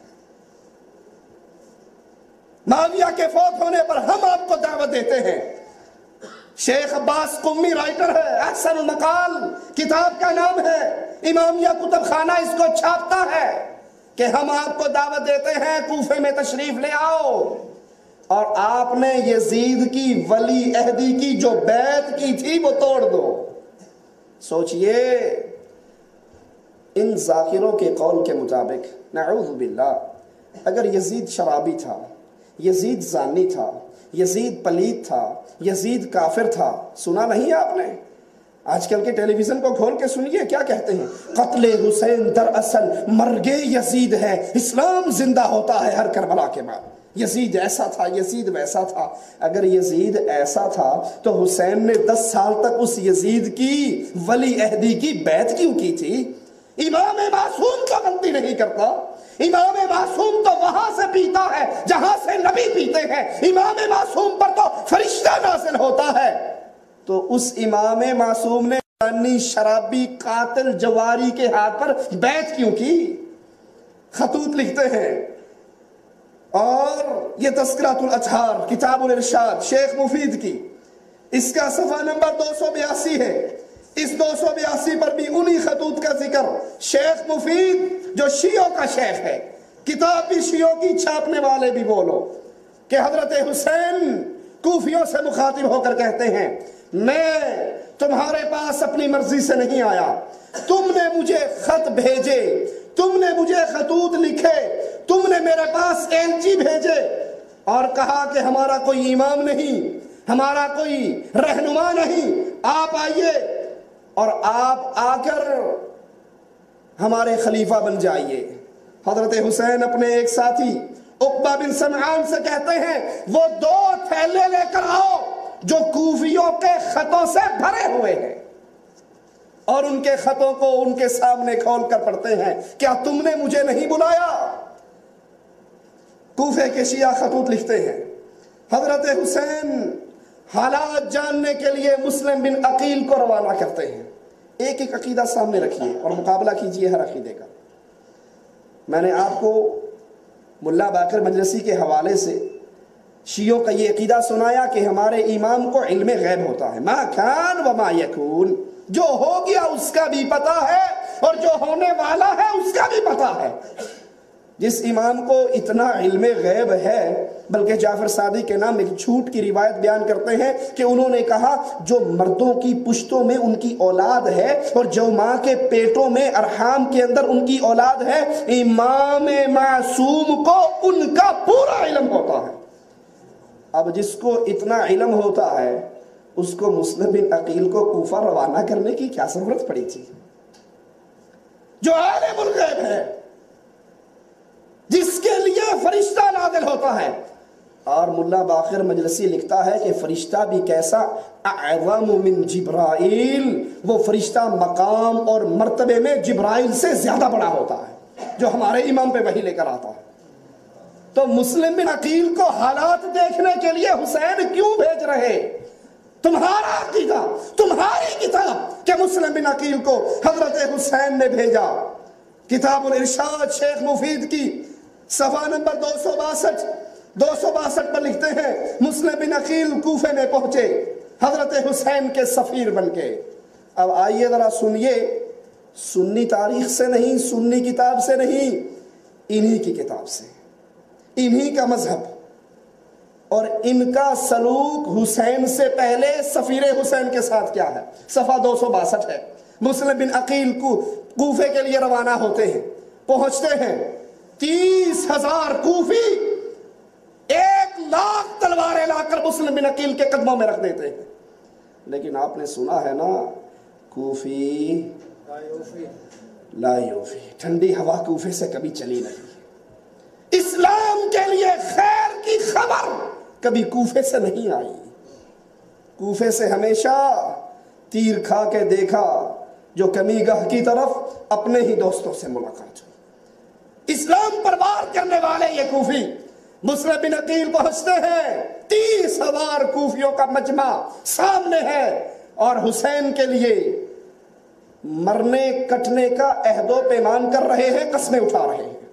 معاویہ کے فوت ہونے پر ہم آپ کو دعوت دیتے ہیں۔ شیخ عباس قمی رائٹر ہے، احسن المقال کتاب کا نام ہے، امامیہ کتب خانہ اس کو چھاپتا ہے کہ ہم آپ کو دعوت دیتے ہیں کوفے میں تشریف لے آؤ اور آپ نے یزید کی ولی عہدی کی جو بیعت کی تھی وہ توڑ دو۔ سوچئے ان ذاکروں کے قول کے مطابق نعوذ باللہ اگر یزید شرابی تھا، یزید زانی تھا، یزید پلید تھا، یزید کافر تھا، سنا نہیں آپ نے؟ آج کل کے ٹیلی ویژن کو کھول کے سنیے کیا کہتے ہیں، قتل حسین دراصل مرگ یزید ہے، اسلام زندہ ہوتا ہے ہر کربلا کے بعد۔ یزید ایسا تھا، یزید ویسا تھا۔ اگر یزید ایسا تھا تو حسین نے دس سال تک اس یزید کی ولی عہدی کی بیعت کیوں کی تھی؟ امام معصوم تو غلطی نہیں کرتا، امام معصوم تو وہاں سے پیتا ہے جہاں سے نبی پیتے ہیں، امام معصوم پر تو فرشتہ نازل ہوتا ہے، تو اس امام معصوم نے زانی شرابی قاتل جواری کے ہاتھ پر بیعت کیوں کی؟ خطوط لکھتے ہیں۔ اور یہ تذکرۃ الاطہار کتاب الارشاد شیخ مفید کی، اس کا صفحہ نمبر دو سو بیاسی ہے، اس دو سو بیاسی پر بھی انہی خطوط کا ذکر شیخ مفید جو شیعوں کا شیخ ہے، کتاب بھی شیعوں کی، چھاپنے والے بھی بولو، کہ حضرت حسین کوفیوں سے مخاطب ہو کر کہتے ہیں میں تمہارے پاس اپنی مرضی سے نہیں آیا، تم نے مجھے خط بھیجے، تم نے مجھے خطوط لکھے، تم نے میرے پاس ایلچی بھیجے اور کہا کہ ہمارا کوئی امام نہیں، ہمارا کوئی رہنما نہیں، آپ آئیے اور آپ آ کر ہمارے خلیفہ بن جائیے۔ حضرت حسین اپنے ایک ساتھی عقبہ بن سمعان سے کہتے ہیں وہ دو تھیلے لے کر آؤ جو کوفیوں کے خطوں سے بھرے ہوئے ہیں، اور ان کے خطوں کو ان کے سامنے کھول کر پڑھتے ہیں، کیا تم نے مجھے نہیں بلایا؟ کوفے کے شیعہ خطوط لکھتے ہیں، حضرت حسین حالات جاننے کے لیے مسلم بن عقیل کو روانہ کرتے ہیں۔ ایک ایک عقیدہ سامنے رکھیے اور مقابلہ کیجئے ہر عقیدے کا۔ میں نے آپ کو ملا باقر مجلسی کے حوالے سے شیعوں کا یہ عقیدہ سنایا کہ ہمارے امام کو علم غیب ہوتا ہے، ما کان و ما یکون، جو ہو گیا اس کا بھی پتا ہے اور جو ہونے والا ہے اس کا بھی پتا ہے۔ جس امام کو اتنا علم غیب ہے، بلکہ جعفر صادق کے نام ایک جھوٹ کی روایت بیان کرتے ہیں کہ انہوں نے کہا جو مردوں کی پشتوں میں ان کی اولاد ہے اور جو ماں کے پیٹوں میں ارحام کے اندر ان کی اولاد ہے، امام معصوم کو ان کا پورا علم ہوتا ہے۔ اب جس کو اتنا علم ہوتا ہے اس کو مسلم بن عقیل کو کوفہ روانہ کرنے کی کیا ضرورت پڑی تھی؟ جو عالم الغیب ہے، جس کے لیے فرشتہ نازل ہوتا ہے۔ اور ملا باقر مجلسی لکھتا ہے کہ فرشتہ بھی کیسا، اعظم من جبرائیل، وہ فرشتہ مقام اور مرتبے میں جبرائیل سے زیادہ بڑا ہوتا ہے جو ہمارے امام پہ وحی لے کر آتا ہے۔ تو مسلم بن عقیل کو حالات دیکھنے کے لیے حسین کیوں بھیج رہے؟ تمہارا عقیدہ، تمہاری کتاب کہ مسلم بن عقیل کو حضرت حسین نے بھیجا۔ کتاب الارشاد شیخ مفید کی صفحہ نمبر دو سو باسٹھ دو سو باسٹھ پر لکھتے ہیں مسلم بن عقیل کوفے میں پہنچے حضرت حسین کے سفیر بن کے۔ اب آئیے ذرا سنیے، سنی تاریخ سے نہیں، سنی کتاب سے نہیں، انہی کی کتاب سے، انہی کا مذہب اور ان کا سلوک حسین سے پہلے سفیر حسین کے ساتھ کیا ہے۔ صفحہ دو سو باسٹھ ہے۔ مسلم بن عقیل کو کوفے کے لیے روانہ ہوتے ہیں، پہنچتے ہیں، تیس ہزار کوفی ایک لاکھ تلواریں لا کر مسلم بن عقیل کے قدموں میں رکھ دیتے ہیں۔ لیکن آپ نے سنا ہے نا کوفی لا یوفی، ٹھنڈی ہوا کوفے سے کبھی چلی نہیں، اسلام کے لیے خیر کی خبر کبھی کوفے سے نہیں آئی، کوفے سے ہمیشہ تیر کھا کے دیکھا جو کمی گاہ کی طرف اپنے ہی دوستوں سے ملاقات ہوئی۔ اسلام پر وار کرنے والے یہ کوفی مسلم بن عقیل پہنچتے ہیں، تیس ہزار کوفیوں کا مجمع سامنے ہے اور حسین کے لیے مرنے کٹنے کا عہد و پیمان کر رہے ہیں، قسمیں اٹھا رہے ہیں۔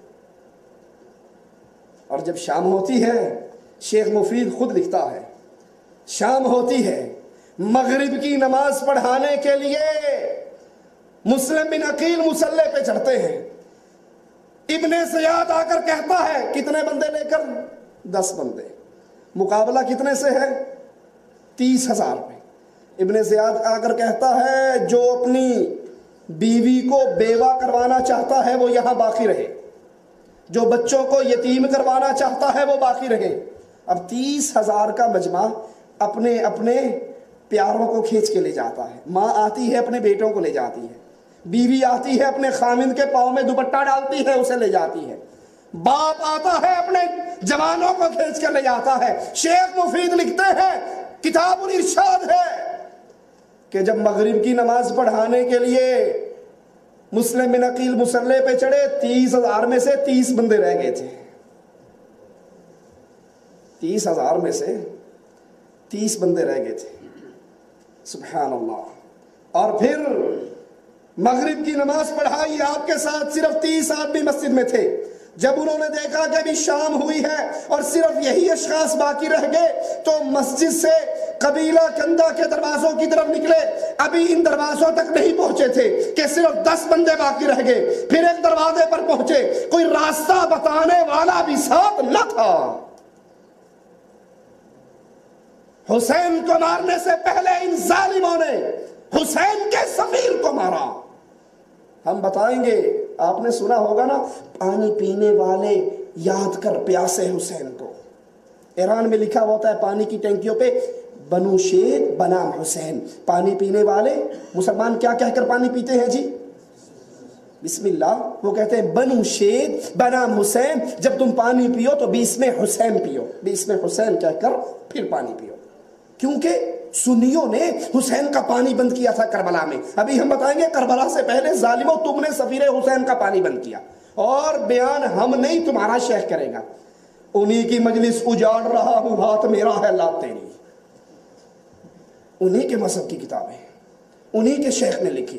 اور جب شام ہوتی ہے، شیخ مفید خود لکھتا ہے، شام ہوتی ہے، مغرب کی نماز پڑھانے کے لیے مسلم بن عقیل مصلی پہ چڑھتے ہیں، ابن زیاد آ کر کہتا ہے کتنے بندے لے کر؟ دس بندے، مقابلہ کتنے سے ہے؟ تیس ہزار پہ۔ ابن زیاد آ کر کہتا ہے جو اپنی بیوی کو بیوہ کروانا چاہتا ہے وہ یہاں باقی رہے، جو بچوں کو یتیم کروانا چاہتا ہے وہ باقی رہے۔ اب تیس ہزار کا مجمع اپنے اپنے پیاروں کو کھینچ کے لے جاتا ہے، ماں آتی ہے اپنے بیٹوں کو لے جاتی ہے، بیوی آتی ہے اپنے خامند کے پاؤں میں دوپٹہ ڈالتی ہے اسے لے جاتی ہے، باپ آتا ہے اپنے جوانوں کو کھینچ کر لے جاتا ہے۔ شیخ مفید لکھتے ہیں، کتاب الارشاد ہے کہ جب مغرب کی نماز پڑھانے کے لیے مسلم بن عقیل مصلی پہ چڑھے، تیس ہزار میں سے تیس بندے رہ گئے تھے، تیس ہزار میں سے تیس بندے رہ گئے تھے، سبحان اللہ۔ اور پھر مغرب کی نماز پڑھائی، آپ کے ساتھ صرف تیس آدمی مسجد میں تھے۔ جب انہوں نے دیکھا کہ ابھی شام ہوئی ہے اور صرف یہی اشخاص باقی رہ گئے تو مسجد سے قبیلہ کندہ کے دروازوں کی طرف نکلے، ابھی ان دروازوں تک نہیں پہنچے تھے کہ صرف دس بندے باقی رہ گئے، پھر ایک دروازے پر پہنچے، کوئی راستہ بتانے والا بھی ساتھ نہ تھا۔ حسین کو مارنے سے پہلے ان ظالموں نے حسین کے سفیر کو مارا۔ ہم بتائیں گے، آپ نے سنا ہوگا نا، پانی پینے والے یاد کر پیاسے حسین کو۔ ایران میں لکھا ہوتا ہے پانی کی ٹینکیوں پہ بنو شید بنام حسین، پانی پینے والے مسلمان کیا کہہ کر پانی پیتے ہیں جی؟ بسم اللہ۔ وہ کہتے ہیں بنو شید بنام حسین، جب تم پانی پیو تو بسم حسین پیو، بسم حسین کہہ کر پھر پانی پیو، کیونکہ سنیوں نے حسین کا پانی بند کیا تھا کربلا میں۔ ابھی ہم بتائیں گے کربلا سے پہلے ظالموں تم نے سفیر حسین کا پانی بند کیا، اور بیان ہم نہیں تمہارا شیخ کرے گا۔ انہی کی مجلس اجاڑ رہا ہوں، ہاتھ میرا ہے لات تیری، انہی کے مذہب کی کتابیں انہی کے شیخ نے لکھی۔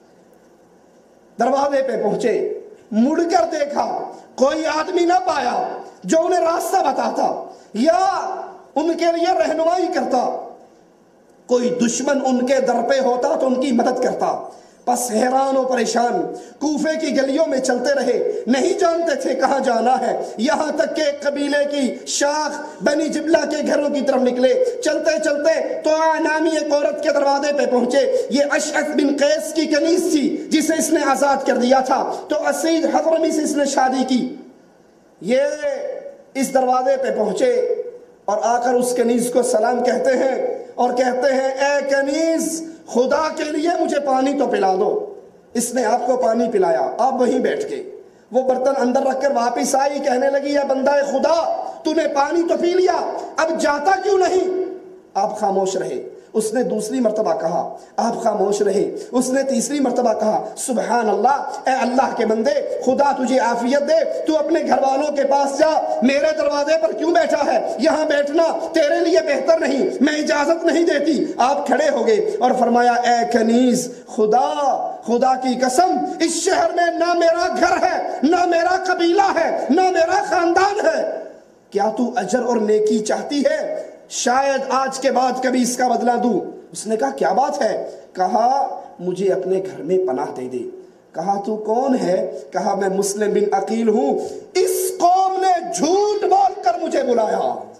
دروازے پہ پہنچے، مڑ کر دیکھا، کوئی آدمی نہ پایا جو انہیں راستہ بتاتا یا ان کے لیے رہنمائی کرتا۔ کوئی دشمن ان کے در پہ ہوتا تو ان کی مدد کرتا۔ بس حیران و پریشان کوفے کی گلیوں میں چلتے رہے، نہیں جانتے تھے کہاں جانا ہے، یہاں تک کہ قبیلے کی شاخ بنی جبلہ کے گھروں کی طرف نکلے۔ چلتے چلتے تو نامی ایک عورت کے دروازے پہ پہنچے، یہ اشعث بن قیس کی کنیز تھی جسے اس نے آزاد کر دیا تھا، تو اسید حضرمی سے اس نے شادی کی۔ یہ اس دروازے پہ پہنچے اور آ کر اس کنیز کو سلام کہتے ہیں اور کہتے ہیں اے کنیز، خدا کے لیے مجھے پانی تو پلا دو۔ اس نے آپ کو پانی پلایا، آپ وہیں بیٹھ گئے۔ وہ برتن اندر رکھ کر واپس آئی، کہنے لگی اے بندہ خدا، تو نے پانی تو پی لیا، اب جاتا کیوں نہیں؟ آپ خاموش رہے۔ اس نے دوسری مرتبہ کہا، آپ خاموش رہے۔ اس نے تیسری مرتبہ کہا، سبحان اللہ، اے اللہ کے بندے، خدا تجھے عافیت دے، تو اپنے گھر والوں کے پاس جا، میرے دروازے پر کیوں بیٹھا ہے؟ یہاں بیٹھنا تیرے لیے بہتر نہیں، میں اجازت نہیں دیتی۔ آپ کھڑے ہو گئے اور فرمایا اے کنیز، خدا خدا کی قسم، اس شہر میں نہ میرا گھر ہے، نہ میرا قبیلہ ہے، نہ میرا خاندان ہے، کیا تو اجر اور نیکی چاہتی ہے؟ شاید آج کے بعد کبھی اس کا بدلہ دوں۔ اس نے کہا کیا بات ہے؟ کہا مجھے اپنے گھر میں پناہ دے دے۔ کہا تو کون ہے؟ کہا میں مسلم بن عقیل ہوں، اس قوم نے جھوٹ بول کر مجھے بلایا،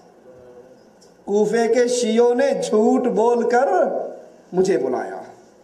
کوفے کے شیعوں نے جھوٹ بول کر مجھے بلایا۔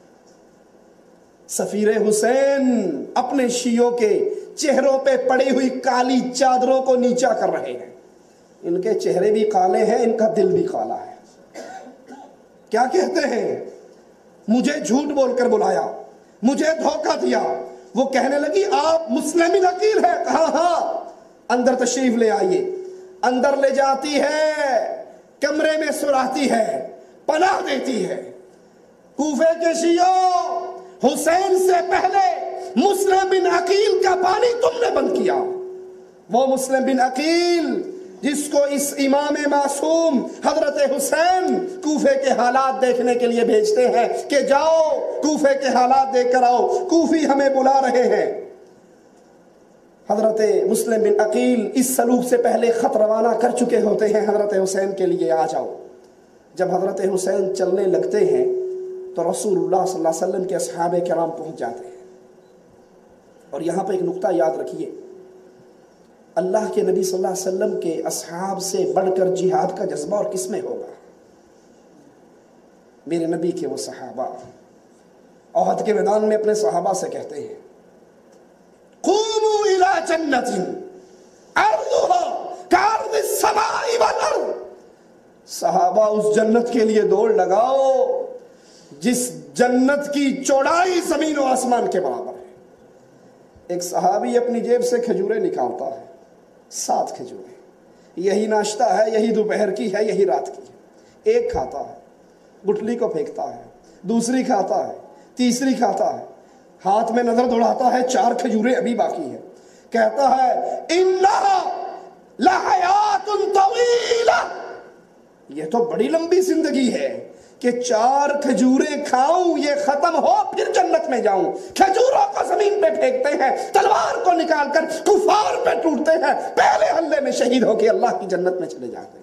سفیر حسین اپنے شیعوں کے چہروں پہ پڑی ہوئی کالی چادروں کو نیچا کر رہے ہیں۔ ان کے چہرے بھی کالے ہیں، ان کا دل بھی کالا ہے۔ کیا کہتے ہیں؟ مجھے جھوٹ بول کر بلایا، مجھے دھوکہ دیا۔ وہ کہنے لگی آپ مسلم بن عقیل ہے؟ کہا ہاں، اندر تشریف لے آئیے۔ اندر لے جاتی ہے، کمرے میں سلاتی ہے، پناہ دیتی ہے۔ کوفے کے شیعوں، حسین سے پہلے مسلم بن عقیل کا پانی تم نے بند کیا۔ وہ مسلم بن عقیل جس کو اس امام معصوم حضرت حسین کوفے کے حالات دیکھنے کے لیے بھیجتے ہیں کہ جاؤ کوفے کے حالات دیکھ کر آؤ، کوفی ہمیں بلا رہے ہیں۔ حضرت مسلم بن عقیل اس سلوک سے پہلے خط روانہ کر چکے ہوتے ہیں حضرت حسین کے لیے، آ جاؤ۔ جب حضرت حسین چلنے لگتے ہیں تو رسول اللہ صلی اللہ علیہ وسلم کے اصحاب کرام پہنچ جاتے ہیں۔ اور یہاں پہ ایک نقطہ یاد رکھیے، اللہ کے نبی صلی اللہ علیہ وسلم کے اصحاب سے بڑھ کر جہاد کا جذبہ اور کس میں ہوگا؟ میرے نبی کے وہ صحابہ احد کے میدان میں اپنے صحابہ سے کہتے ہیں قوموا الى جنت عرضها كعرض السماء والارض، صحابہ اس جنت کے لیے دوڑ لگاؤ جس جنت کی چوڑائی زمین و آسمان کے برابر ہے۔ ایک صحابی اپنی جیب سے کھجوریں نکالتا ہے، سات کھجوریں، یہی ناشتہ ہے، یہی دوپہر کی ہے، یہی رات کی ہے۔ ایک کھاتا ہے، گٹلی کو پھینکتا ہے، دوسری کھاتا ہے، تیسری کھاتا ہے، ہاتھ میں نظر دوڑاتا ہے، چار کھجوریں ابھی باقی ہیں، کہتا ہے انہا لحیات طویلہ، یہ تو بڑی لمبی زندگی ہے کہ چار کھجوریں کھاؤں، یہ ختم ہو پھر جنت میں جاؤں۔ کھجوروں کو زمین پہ پھینکتے ہیں، تلوار کو نکال کر کفار پہ ٹوٹتے ہیں، پہلے حملے میں شہید ہو کے اللہ کی جنت میں چلے جاتے ہیں۔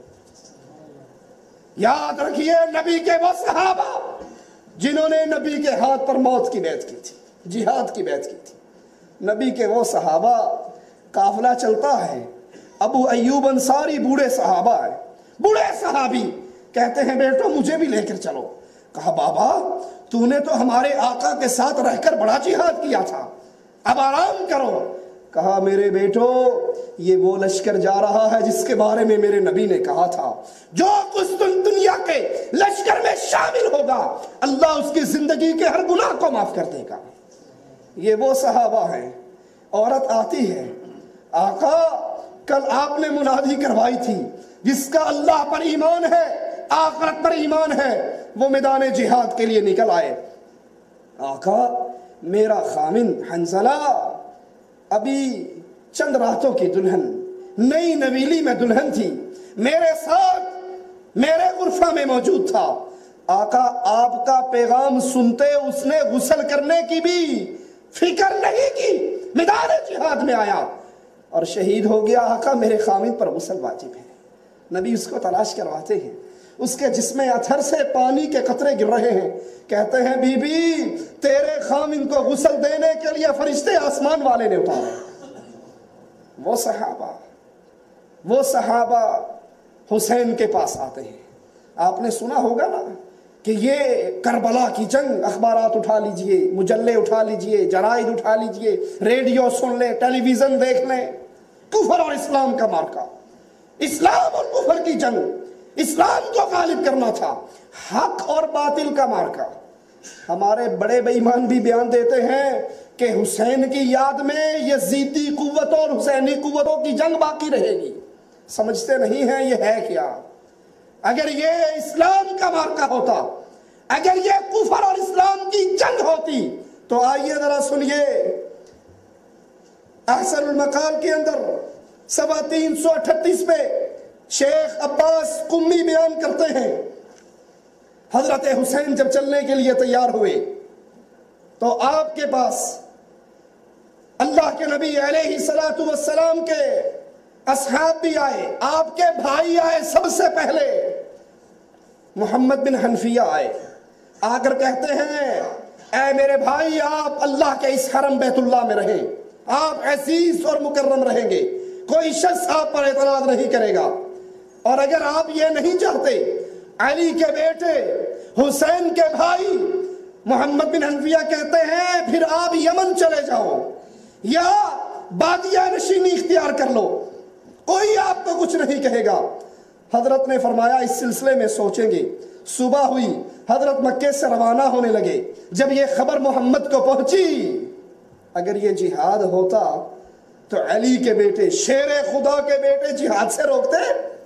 یاد رکھیے نبی کے وہ صحابہ جنہوں نے نبی کے ہاتھ پر موت کی بیعت کی تھی، جہاد کی بیعت کی تھی۔ نبی کے وہ صحابہ، قافلہ چلتا ہے، ابو ایوب انصاری بوڑھے صحابہ ہے، بوڑھے صحابی کہتے ہیں بیٹو مجھے بھی لے کر چلو۔ کہا بابا تو نے تو ہمارے آقا کے ساتھ رہ کر بڑا جہاد کیا تھا، اب آرام کرو۔ کہا میرے بیٹو یہ وہ لشکر جا رہا ہے جس کے بارے میں میرے نبی نے کہا تھا جو کچھ دنیا کے لشکر میں شامل ہوگا اللہ اس کی زندگی کے ہر گناہ کو معاف کر دے گا۔ یہ وہ صحابہ ہیں۔ عورت آتی ہے، آقا کل آپ نے منادی کروائی تھی جس کا اللہ پر ایمان ہے، آخرت پر ایمان ہے، وہ میدان جہاد کے لیے نکل آئے۔ آقا میرا خامند حنظلہ ابھی چند راتوں کی دلہن، نئی نویلی میں دلہن تھی، میرے ساتھ میرے غرفہ میں موجود تھا۔ آقا آپ کا پیغام سنتے اس نے غسل کرنے کی بھی فکر نہیں کی، میدان جہاد میں آیا اور شہید ہو گیا۔ آقا میرے خامند پر غسل واجب ہے۔ نبی اس کو تلاش کرواتے ہیں، اس کے جسم اثر سے پانی کے قطرے گر رہے ہیں، کہتے ہیں بی بی تیرے خامند کو غسل دینے کے لیے فرشتے آسمان والے نے اتارے۔ وہ صحابہ وہ صحابہ حسین کے پاس آتے ہیں۔ آپ نے سنا ہوگا نا کہ یہ کربلا کی جنگ، اخبارات اٹھا لیجئے، مجلے اٹھا لیجئے، جرائد اٹھا لیجئے، ریڈیو سن لیں، ٹیلی ویژن دیکھ لیں، کفر اور اسلام کا مارکا، اسلام اور کفر کی جنگ، اسلام کو غالب کرنا تھا، حق اور باطل کا مارکا۔ ہمارے بڑے بے ایمان بھی بیان دیتے ہیں کہ حسین کی یاد میں یزیدی قوتوں اور حسینی قوتوں کی جنگ باقی رہے گی۔ سمجھتے نہیں ہیں یہ ہے کیا؟ اگر یہ اسلام کا مارکا ہوتا، اگر یہ کفر اور اسلام کی جنگ ہوتی تو آئیے ذرا سنیے احسن المقال کے اندر سوا تین سو اٹھتیس پہ شیخ عباس قمی بیان کرتے ہیں حضرت حسین جب چلنے کے لیے تیار ہوئے تو آپ کے پاس اللہ کے نبی علیہ الصلوۃ والسلام کے اصحاب بھی آئے، آپ کے بھائی آئے، سب سے پہلے محمد بن حنفیہ آئے، آ کر کہتے ہیں اے میرے بھائی آپ اللہ کے اس حرم بیت اللہ میں رہیں، آپ عزیز اور مکرم رہیں گے، کوئی شخص آپ پر اعتراض نہیں کرے گا، اور اگر آپ یہ نہیں چاہتے علی کے بیٹے حسین کے بھائی محمد بن حنفیہ کہتے ہیں پھر آپ یمن چلے جاؤ یا بادیہ نشینی اختیار کر لو، کوئی آپ کو کچھ نہیں کہے گا۔ حضرت نے فرمایا اس سلسلے میں سوچیں گے۔ صبح ہوئی، حضرت مکے سے روانہ ہونے لگے۔ جب یہ خبر محمد کو پہنچی اگر یہ جہاد ہوتا تو علی کے بیٹے شیر خدا کے بیٹے جہاد سے روکتے؟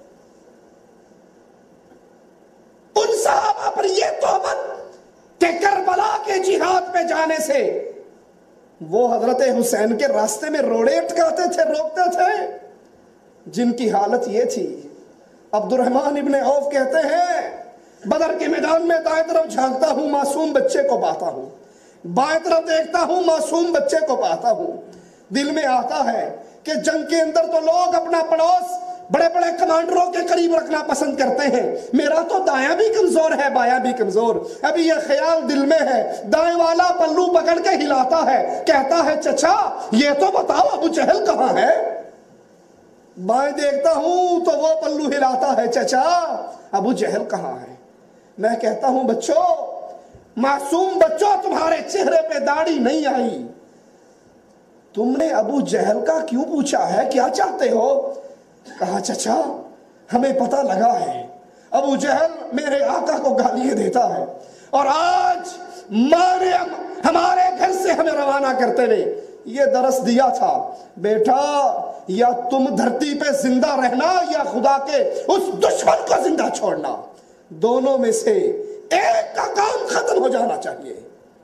ان صحابہ پر یہ تہمت کہ کربلا کے جہاد پہ جانے سے وہ حضرت حسین کے راستے میں روڑے اٹکاتے تھے، روکتے تھے، جن کی حالت یہ تھی۔ عبد الرحمن ابن عوف کہتے ہیں بدر کے میدان میں دائیں طرف جھانکتا ہوں معصوم بچے کو پاتا ہوں، بائیں طرف دیکھتا ہوں معصوم بچے کو پاتا ہوں، دل میں آتا ہے کہ جنگ کے اندر تو لوگ اپنا پڑوس بڑے بڑے کمانڈروں کے قریب رکھنا پسند کرتے ہیں، میرا تو دایاں بھی کمزور ہے بایاں بھی کمزور۔ ابھی یہ خیال دل میں ہے، دائیں والا پلو پکڑ کے ہلاتا ہے، کہتا ہے چچا یہ تو بتاؤ ابو جہل کہاں ہے؟ بائیں دیکھتا ہوں تو وہ پلو ہلاتا ہے، چچا ابو جہل کہاں ہے؟ میں کہتا ہوں بچوں، معصوم بچوں، تمہارے چہرے پہ داڑھی نہیں آئی، تم نے ابو جہل کا کیوں پوچھا ہے؟ کیا چاہتے ہو؟ کہا چچا ہمیں پتہ لگا ہے ابو جہل میرے آقا کو گالیاں دیتا ہے، اور آج ماں نے ہمارے گھر سے ہمیں روانہ کرتے ہوئے یہ درس دیا تھا، بیٹا یا تم دھرتی پہ زندہ رہنا یا خدا کے اس دشمن کو زندہ چھوڑنا، دونوں میں سے ایک کا کام ختم ہو جانا چاہیے۔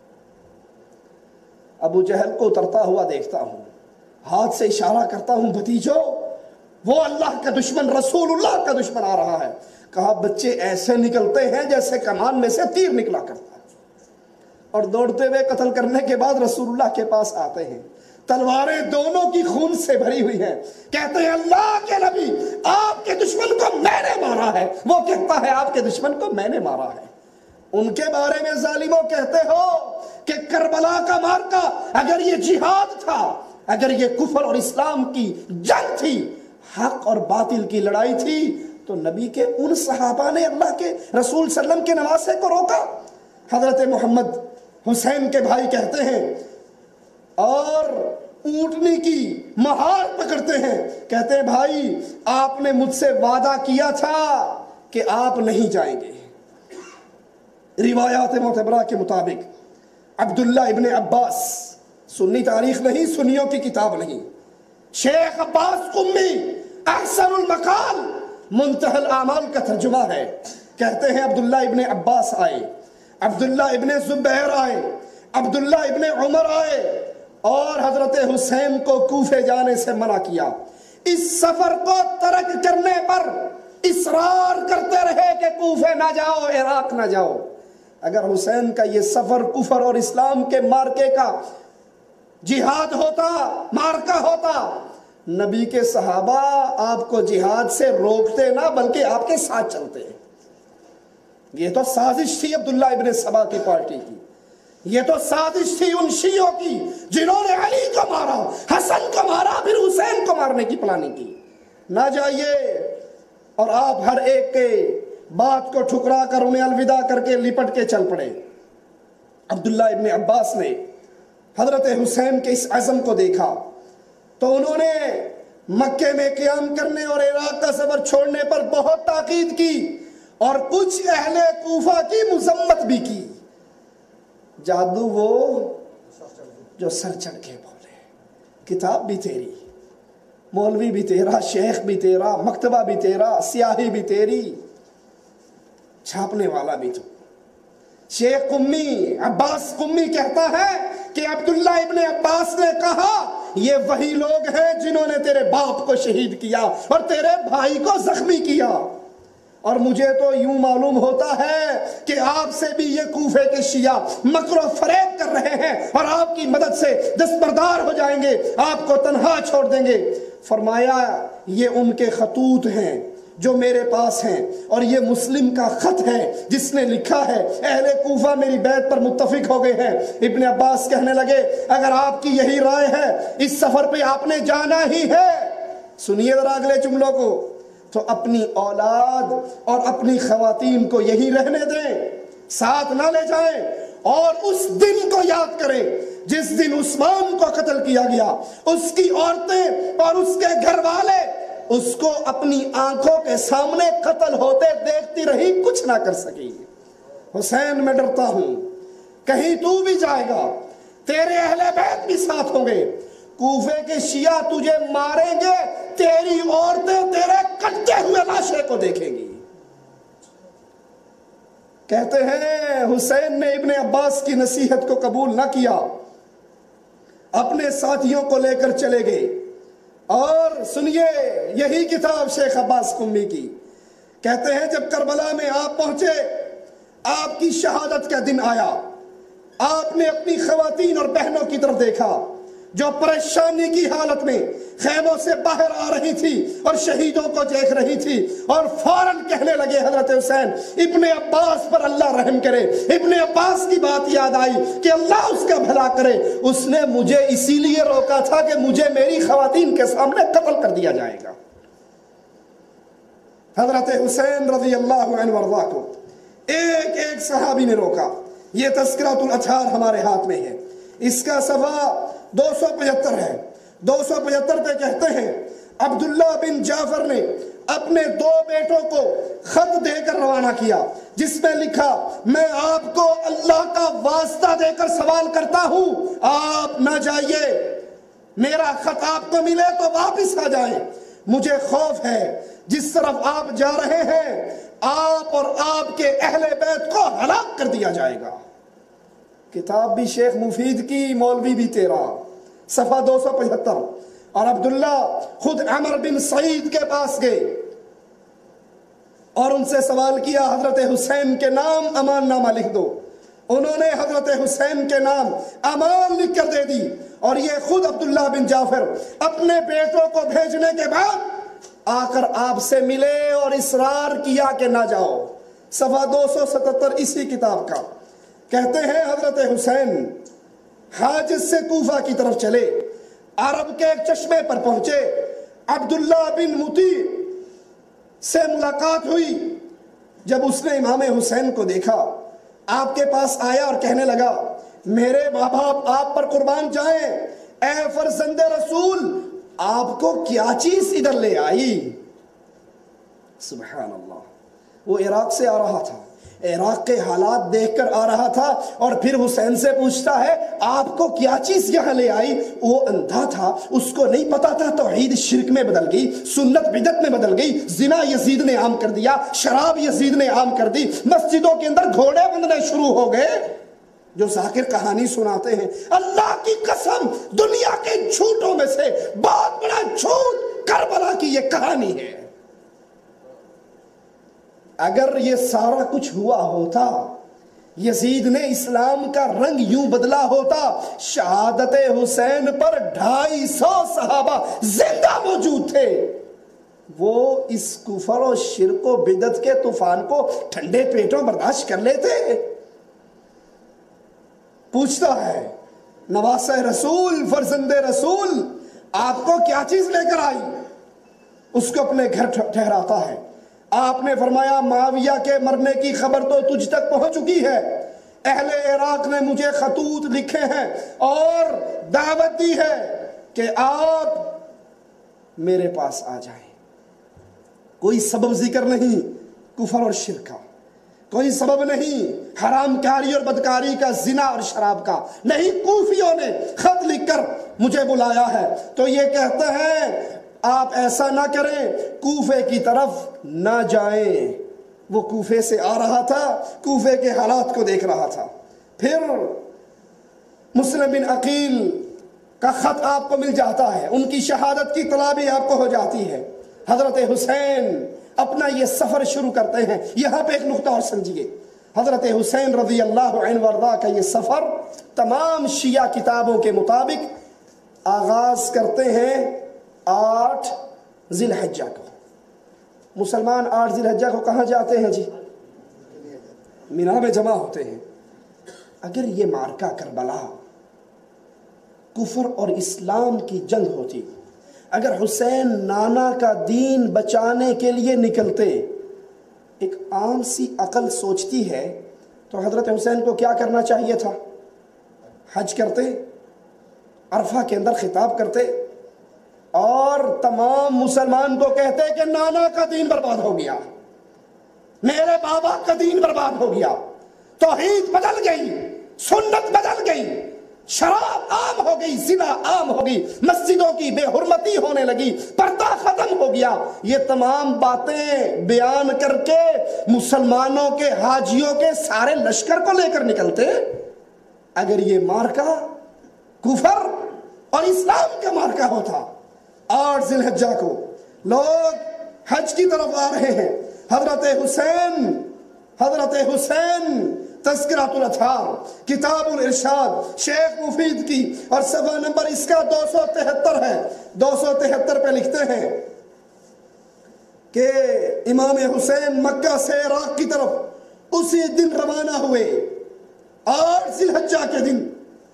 ابو جہل کو اترتا ہوا دیکھتا ہوں، ہاتھ سے اشارہ کرتا ہوں بھتیجو وہ اللہ کا دشمن رسول اللہ کا دشمن آ رہا ہے۔ کہا بچے ایسے نکلتے ہیں جیسے کمان میں سے تیر نکلا کرتا ہے، اور دوڑتے ہوئے قتل کرنے کے بعد رسول اللہ کے پاس آتے ہیں، تلواریں دونوں کی خون سے بھری ہوئی ہیں، کہتے ہیں اللہ کے نبی آپ کے دشمن کو میں نے مارا ہے، وہ کہتا ہے آپ کے دشمن کو میں نے مارا ہے۔ ان کے بارے میں ظالموں کہتے ہو کہ کربلا کا مارکا اگر یہ جہاد تھا، اگر یہ کفر اور اسلام کی جنگ تھی، حق اور باطل کی لڑائی تھی، تو نبی کے ان صحابہ نے اللہ کے رسول صلی اللہ علیہ وسلم کے نواسے کو روکا؟ حضرت محمد حسین کے بھائی کہتے ہیں اور اونٹنی کی مہار پکڑتے ہیں، کہتے ہیں بھائی آپ نے مجھ سے وعدہ کیا تھا کہ آپ نہیں جائیں گے۔ روایات معتبرہ کے مطابق عبداللہ ابن عباس، سنی تاریخ نہیں، سنیوں کی کتاب نہیں، شیخ عباس قمی احسن المقال منتہی الاعمال کا ترجمہ ہے، کہتے ہیں عبداللہ ابن عباس آئے، عبداللہ ابن زبیر آئے، عبداللہ ابن عمر آئے اور حضرت حسین کو کوفے جانے سے منع کیا۔ اس سفر کو ترک کرنے پر اصرار کرتے رہے کہ کوفے نہ جاؤ، عراق نہ جاؤ۔ اگر حسین کا یہ سفر کفر اور اسلام کے مارکے کا جہاد ہوتا، مارکا ہوتا، نبی کے صحابہ آپ کو جہاد سے روکتے نہ بلکہ آپ کے ساتھ چلتے۔ یہ تو سازش تھی عبداللہ ابن سبا کی پارٹی کی، یہ تو سازش تھی ان شیعوں کی جنہوں نے علی کو مارا، حسن کو مارا، پھر حسین کو مارنے کی پلاننگ کی۔ نہ جائیے، اور آپ ہر ایک کے بات کو ٹھکرا کر انہیں الوداع کر کے لپٹ کے چل پڑے۔ عبداللہ ابن عباس نے حضرت حسین کے اس عزم کو دیکھا تو انہوں نے مکے میں قیام کرنے اور عراق کا سفر چھوڑنے پر بہت تاکید کی، اور کچھ اہل کوفہ کی مذمت بھی کی۔ جادو وہ جو سر چڑھ کے بولے، کتاب بھی تیری، مولوی بھی تیرا، شیخ بھی تیرا، مکتبہ بھی تیرا، سیاہی بھی تیری، چھاپنے والا بھی تو۔ شیخ قمی عباس قمی کہتا ہے کہ عبداللہ ابن عباس نے کہا یہ وہی لوگ ہیں جنہوں نے تیرے باپ کو شہید کیا اور تیرے بھائی کو زخمی کیا، اور مجھے تو یوں معلوم ہوتا ہے کہ آپ سے بھی یہ کوفے کے شیعہ مکر و فریب کر رہے ہیں اور آپ کی مدد سے دستبردار ہو جائیں گے، آپ کو تنہا چھوڑ دیں گے۔ فرمایا یہ ان کے خطوط ہیں جو میرے پاس ہیں، اور یہ مسلم کا خط ہے جس نے لکھا ہے اہل کوفہ میری بیعت پر متفق ہو گئے ہیں۔ ابن عباس کہنے لگے اگر آپ کی یہی رائے ہے، اس سفر پہ آپ نے جانا ہی ہے، سنیے ذرا اگلے جملوں کو، تو اپنی اولاد اور اپنی خواتین کو یہی رہنے دیں، ساتھ نہ لے جائیں، اور اس دن کو یاد کریں جس دن عثمان کو قتل کیا گیا، اس کی عورتیں اور اس کے گھر والے اس کو اپنی آنکھوں کے سامنے قتل ہوتے دیکھتی رہی، کچھ نہ کر سکی۔ حسین میں ڈرتا ہوں کہیں تو بھی جائے گا، تیرے اہل بیت بھی ساتھ ہوں گے، کوفے کے شیعہ تجھے ماریں گے، تیری عورتیں تیرے کٹے ہوئے لاشے کو دیکھیں گی۔ کہتے ہیں حسین نے ابن عباس کی نصیحت کو قبول نہ کیا، اپنے ساتھیوں کو لے کر چلے گئے۔ اور سنیے یہی کتاب شیخ عباس قمی کی، کہتے ہیں جب کربلا میں آپ پہنچے، آپ کی شہادت کا دن آیا، آپ نے اپنی خواتین اور بہنوں کی طرف دیکھا جو پریشانی کی حالت میں خیموں سے باہر آ رہی تھی اور شہیدوں کو دیکھ رہی تھی، اور فوراً کہنے لگے حضرت حسین ابن عباس پر اللہ رحم کرے۔ ابن عباس کی بات یاد آئی کہ اللہ اس کا بھلا کرے، اس نے مجھے اسی لیے روکا تھا کہ مجھے میری خواتین کے سامنے قتل کر دیا جائے گا۔ حضرت حسین رضی اللہ عنہ وارضاہ کو ایک ایک صحابی نے روکا۔ یہ تذکرۃ الاطہار ہمارے ہاتھ میں ہے، اس کا صفحہ دو سو پچہتر ہے۔ دو سو پچہتر پہ کہتے ہیں عبداللہ بن جعفر نے اپنے دو بیٹوں کو خط دے کر روانہ کیا، جس میں لکھا میں آپ کو اللہ کا واسطہ دے کر سوال کرتا ہوں، آپ نہ جائیے، میرا خط آپ کو ملے تو واپس آ جائیں، مجھے خوف ہے جس طرف آپ جا رہے ہیں آپ اور آپ کے اہل بیت کو ہلاک کر دیا جائے گا۔ کتاب بھی شیخ مفید کی، مولوی بھی تیرا، صفحہ دو سو پچہتر۔ اور عبداللہ خود عمر بن سعید کے پاس گئے اور ان سے سوال کیا حضرت حسین کے نام امان نامہ لکھ دو۔ انہوں نے حضرت حسین کے نام امان لکھ کر دے دی، اور یہ خود عبداللہ بن جعفر اپنے بیٹوں کو بھیجنے کے بعد آ کر آپ سے ملے اور اصرار کیا کہ نہ جاؤ۔ صفحہ دو سو ستتر اسی کتاب کا۔ کہتے ہیں حضرت حسین حاجز سے کوفہ کی طرف چلے، عرب کے ایک چشمے پر پہنچے، عبداللہ بن مطیع سے ملاقات ہوئی۔ جب اس نے امام حسین کو دیکھا، آپ کے پاس آیا اور کہنے لگا میرے ماں باپ آپ پر قربان جائیں، اے فرزند رسول آپ کو کیا چیز ادھر لے آئی؟ سبحان اللہ، وہ عراق سے آ رہا تھا، عراق کے حالات دیکھ کر آ رہا تھا، اور پھر حسین سے پوچھتا ہے آپ کو کیا چیز یہاں لے آئی؟ وہ اندھا تھا، اس کو نہیں پتا تھا توحید شرک میں بدل گئی، سنت بدعت میں بدل گئی، زنا یزید نے عام کر دیا، شراب یزید نے عام کر دی، مسجدوں کے اندر گھوڑے بندنے شروع ہو گئے۔ جو ذاکر کہانی سناتے ہیں، اللہ کی قسم دنیا کے جھوٹوں میں سے بہت بڑا جھوٹ کربلا کی یہ کہانی ہے۔ اگر یہ سارا کچھ ہوا ہوتا، یزید نے اسلام کا رنگ یوں بدلا ہوتا، شہادت حسین پر ڈھائی سو صحابہ زندہ موجود تھے، وہ اس کفر و شرک و بدعت کے طوفان کو ٹھنڈے پیٹوں برداشت کر لیتے۔ پوچھتا ہے نواسہ رسول، فرزند رسول آپ کو کیا چیز لے کر آئی؟ اس کو اپنے گھر ٹھہراتا ہے۔ آپ نے فرمایا معاویہ کے مرنے کی خبر تو تجھ تک پہنچ چکی ہے، اہل عراق نے مجھے خطوط لکھے ہیں اور دعوت دی ہے کہ آپ میرے پاس آ جائیں۔ کوئی سبب ذکر نہیں کفر اور شرک کا، کوئی سبب نہیں حرام کاری اور بدکاری کا، زنا اور شراب کا نہیں۔ کوفیوں نے خط لکھ کر مجھے بلایا ہے، تو یہ کہتے ہیں آپ ایسا نہ کریں، کوفے کی طرف نہ جائیں۔ وہ کوفے سے آ رہا تھا، کوفے کے حالات کو دیکھ رہا تھا۔ پھر مسلم بن عقیل کا خط آپ کو مل جاتا ہے، ان کی شہادت کی اطلاع بھی آپ کو ہو جاتی ہے۔ حضرت حسین اپنا یہ سفر شروع کرتے ہیں۔ یہاں پہ ایک نقطہ اور سمجھیے، حضرت حسین رضی اللہ عنہ وارضاہ کا یہ سفر تمام شیعہ کتابوں کے مطابق آغاز کرتے ہیں آٹھ ذی الحجہ کو۔ مسلمان آٹھ ذی الحجہ کو کہاں جاتے ہیں جی؟ مینا میں جمع ہوتے ہیں۔ اگر یہ معرکہ کربلا کفر اور اسلام کی جنگ ہوتی، اگر حسین نانا کا دین بچانے کے لیے نکلتے، ایک عام سی عقل سوچتی ہے تو حضرت حسین کو کیا کرنا چاہیے تھا؟ حج کرتے، عرفہ کے اندر خطاب کرتے اور تمام مسلمان کو کہتے کہ نانا کا دین برباد ہو گیا، میرے بابا کا دین برباد ہو گیا، توحید بدل گئی، سنت بدل گئی، شراب عام ہو گئی، زنا عام ہو گئی، مسجدوں کی بے حرمتی ہونے لگی، پردہ ختم ہو گیا. یہ تمام باتیں بیان کر کے مسلمانوں کے حاجیوں کے سارے لشکر کو لے کر نکلتے. اگر یہ مارکا کفر اور اسلام کا مارکا ہوتا، آٹھ ذی الحجہ کو لوگ حج کی طرف آ رہے ہیں، حضرت حسین حضرت حسین تذکرۃ الاطہار کتاب الارشاد شیخ مفید کی، اور صفحہ نمبر اس کا دو سو تہتر ہے. دو سو تہتر پہ لکھتے ہیں کہ امام حسین مکہ سے عراق کی طرف اسی دن روانہ ہوئے. آٹھ ذی الحجہ کے دن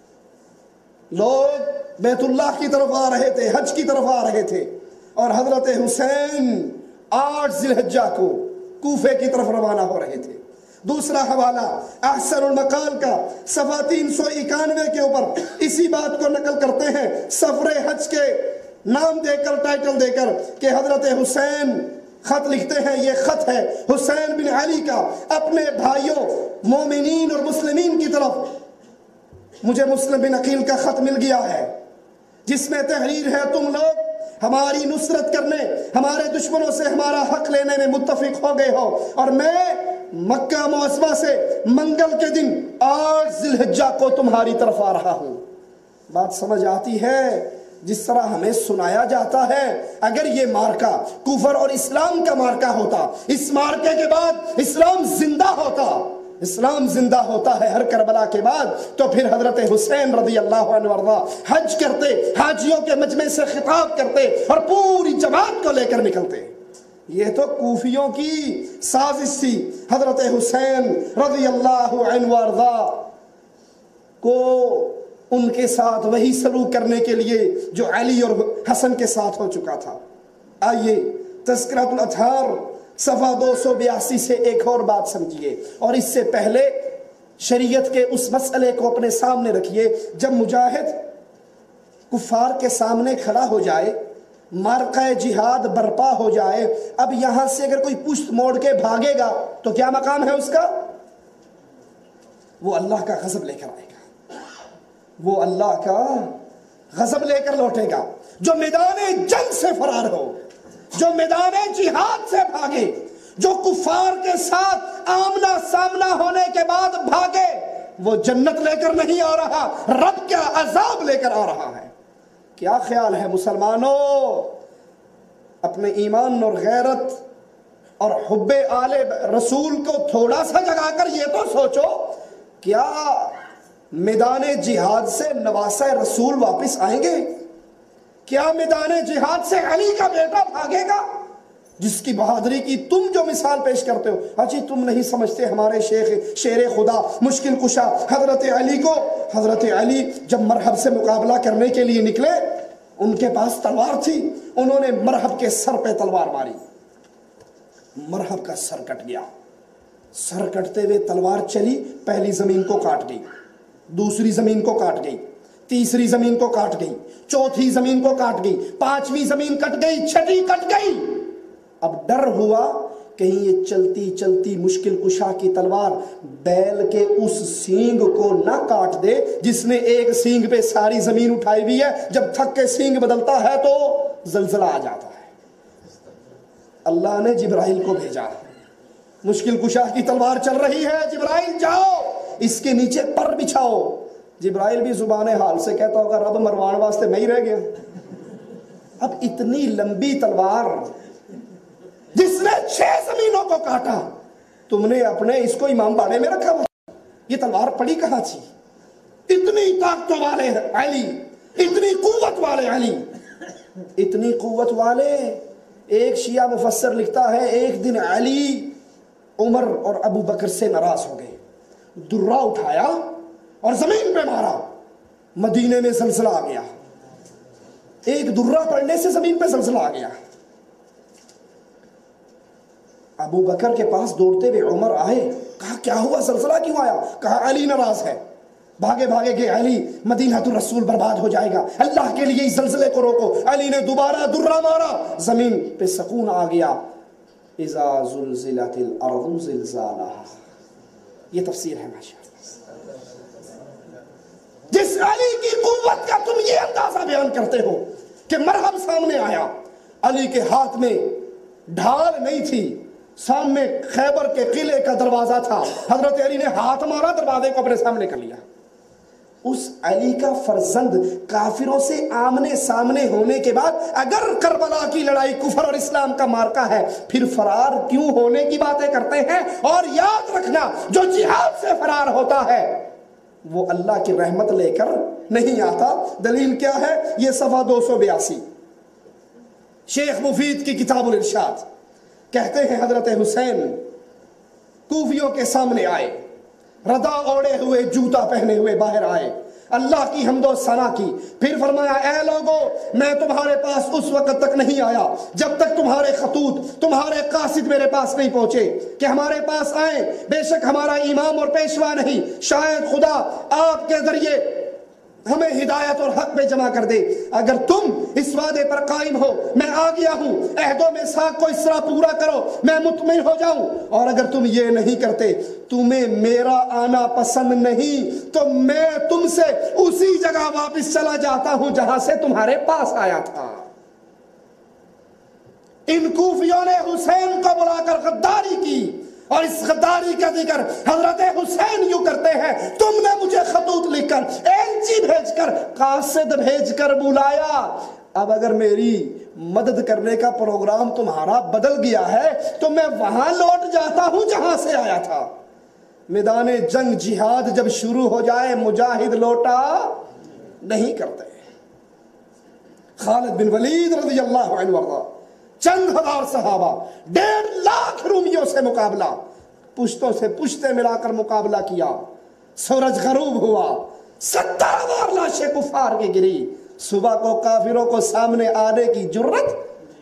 لوگ بیت اللہ کی طرف آ رہے تھے، حج کی طرف آ رہے تھے، اور حضرت حسین آٹھ ذی الحجہ کو کوفے کی طرف روانہ ہو رہے تھے. دوسرا حوالہ احسن المقال کا صفحہ تین سو اکانوے کے اوپر اسی بات کو نقل کرتے ہیں، سفر حج کے نام دے کر، ٹائٹل دے کر، کہ حضرت حسین خط لکھتے ہیں. یہ خط ہے حسین بن علی کا اپنے بھائیوں مومنین اور مسلمین کی طرف. مجھے مسلم بن عقیل کا خط مل گیا ہے جس میں تحریر ہے، تم لوگ ہماری نصرت کرنے، ہمارے دشمنوں سے ہمارا حق لینے میں متفق ہو گئے ہو، اور میں مکہ معظمہ سے منگل کے دن آٹھ ذی الحجہ کو تمہاری طرف آ رہا ہوں. بات سمجھ آتی ہے؟ جس طرح ہمیں سنایا جاتا ہے، اگر یہ مارکا کفر اور اسلام کا مارکا ہوتا، اس مارکے کے بعد اسلام زندہ ہوتا، اسلام زندہ ہوتا ہے ہر کربلا کے بعد، تو پھر حضرت حسین رضی اللہ عنہ وارضا حج کرتے، حاجیوں کے مجمع سے خطاب کرتے اور پوری جماعت کو لے کر نکلتے. یہ تو کوفیوں کی سازش تھی. حضرت حسین رضی اللہ عنہ وارضا کو ان کے ساتھ وہی سلوک کرنے کے لیے جو علی اور حسن کے ساتھ ہو چکا تھا. آئیے تذکرۃ الاطہار صفحہ دو سو بیاسی سے ایک اور بات سمجھیے، اور اس سے پہلے شریعت کے اس مسئلے کو اپنے سامنے رکھیے. جب مجاہد کفار کے سامنے کھڑا ہو جائے، مارکہ جہاد برپا ہو جائے، اب یہاں سے اگر کوئی پشت موڑ کے بھاگے گا تو کیا مقام ہے اس کا؟ وہ اللہ کا غضب لے کر آئے گا، وہ اللہ کا غضب لے کر لوٹے گا. جو میدان جنگ سے فرار ہو، جو میدان جہاد سے بھاگے، جو کفار کے ساتھ آمنا سامنا ہونے کے بعد بھاگے، وہ جنت لے کر نہیں آ رہا، رب کا عذاب لے کر آ رہا ہے. کیا خیال ہے مسلمانوں؟ اپنے ایمان اور غیرت اور حب آل رسول کو تھوڑا سا جگا کر یہ تو سوچو، کیا میدان جہاد سے نواسہ رسول واپس آئیں گے؟ کیا میدان جہاد سے علی کا بیٹا بھاگے گا؟ جس کی بہادری کی تم جو مثال پیش کرتے ہو، اجی تم نہیں سمجھتے ہمارے شیخ شیر خدا مشکل کشا حضرت علی کو؟ حضرت علی جب مرحب سے مقابلہ کرنے کے لیے نکلے، ان کے پاس تلوار تھی، انہوں نے مرحب کے سر پہ تلوار ماری، مرحب کا سر کٹ گیا. سر کٹتے ہوئے تلوار چلی، پہلی زمین کو کاٹ گئی، دوسری زمین کو کاٹ گئی، تیسری زمین کو کاٹ گئی، چوتھی زمین کو کاٹ گئی، پانچویں زمین کٹ گئی، چھٹی کٹ گئی. اب ڈر ہوا کہیں یہ چلتی چلتی مشکل کشا کی تلوار بیل کے اس سینگ کو نہ کاٹ دے جس نے ایک سینگ پہ ساری زمین اٹھائی ہوئی ہے. جب تھک کے سینگ بدلتا ہے تو زلزلہ آ جاتا ہے. اللہ نے جبرائیل کو بھیجا، مشکل کشا کی تلوار چل رہی ہے، جبرائیل جاؤ اس کے نیچے پر بچھاؤ. جبرائیل بھی زبان حال سے کہتا ہوگا رب مروان واسطے میں ہی رہ گیا. اب اتنی لمبی تلوار جس نے چھ زمینوں کو کاٹا، تم نے اپنے اس کو امام باڑے میں رکھا ہوا. یہ تلوار پڑی کہاں تھی؟ اتنی طاقت والے علی، اتنی قوت والے علی، اتنی قوت والے. ایک شیعہ مفسر لکھتا ہے ایک دن علی عمر اور ابو بکر سے ناراض ہو گئے، درہ اٹھایا اور زمین پہ مارا، مدینے میں زلزلہ آ گیا. ایک درہ پڑنے سے زمین پہ زلزلہ آ گیا. ابو بکر کے پاس دوڑتے ہوئے عمر آئے، کہا کیا ہوا، زلزلہ کیوں آیا؟ کہا علی ناراض ہے. بھاگے بھاگے گئے، علی مدینہ الرسول برباد ہو جائے گا، اللہ کے لیے اس زلزلے کو روکو. علی نے دوبارہ درہ مارا، زمین پہ سکون آ گیا. اذا زلزلت الارض زلزالها، یہ تفسیر ہے ماشاءاللہ. جس علی کی قوت کا تم یہ اندازہ بیان کرتے ہو کہ مرہم سامنے آیا، علی کے ہاتھ میں ڈھال نہیں تھی، سامنے خیبر کے قلعے کا دروازہ تھا، حضرت علی نے ہاتھ مارا، دروازے کو اپنے سامنے کر لیا۔ اس علی کا فرزند کافروں سے آمنے سامنے ہونے کے بعد اگر کربلا کی لڑائی کفر اور اسلام کا مارکا ہے، پھر فرار کیوں ہونے کی باتیں کرتے ہیں؟ اور یاد رکھنا، جو جہاد سے فرار ہوتا ہے وہ اللہ کی رحمت لے کر نہیں آتا۔ دلیل کیا ہے؟ یہ صفحہ دو سو بیاسی شیخ مفید کی کتاب الارشاد، کہتے ہیں حضرت حسین کوفیوں کے سامنے آئے، ردا اوڑے ہوئے، جوتا پہنے ہوئے باہر آئے، اللہ کی حمد و ثنا کی، پھر فرمایا اے لوگو میں تمہارے پاس اس وقت تک نہیں آیا جب تک تمہارے خطوط، تمہارے قاصد میرے پاس نہیں پہنچے کہ ہمارے پاس آئیں، بے شک ہمارا امام اور پیشوا نہیں، شاید خدا آپ کے ذریعے ہمیں ہدایت اور حق پہ جمع کر دے۔ اگر تم اس وعدے پر قائم ہو میں آ گیا ہوں، عہد و میثاق کو اس طرح پورا کرو میں مطمئن ہو جاؤں، اور اگر تم یہ نہیں کرتے، تمہیں میرا آنا پسند نہیں، تو میں تم سے اسی جگہ واپس چلا جاتا ہوں جہاں سے تمہارے پاس آیا تھا۔ ان کوفیوں نے حسین کو بلا کر غداری کی، اور اس غداری کا ذکر حضرت حسین یوں کرتے ہیں، تم نے مجھے خطوط لکھ کر، ایلچی بھیج کر، قاصد بھیج کر بلایا، اب اگر میری مدد کرنے کا پروگرام تمہارا بدل گیا ہے تو میں وہاں لوٹ جاتا ہوں جہاں سے آیا تھا۔ میدان جنگ جہاد جب شروع ہو جائے مجاہد لوٹا نہیں کرتے۔ خالد بن ولید رضی اللہ عنہ وارضہ، چند ہزار صحابہ، ڈیڑھ لاکھ رومیوں سے مقابلہ، پشتوں سے پشتے ملا کر مقابلہ کیا، سورج غروب ہوا، ستر ہزار لاشیں کفار کی گری، صبح کو کافروں کو سامنے آنے کی جرت،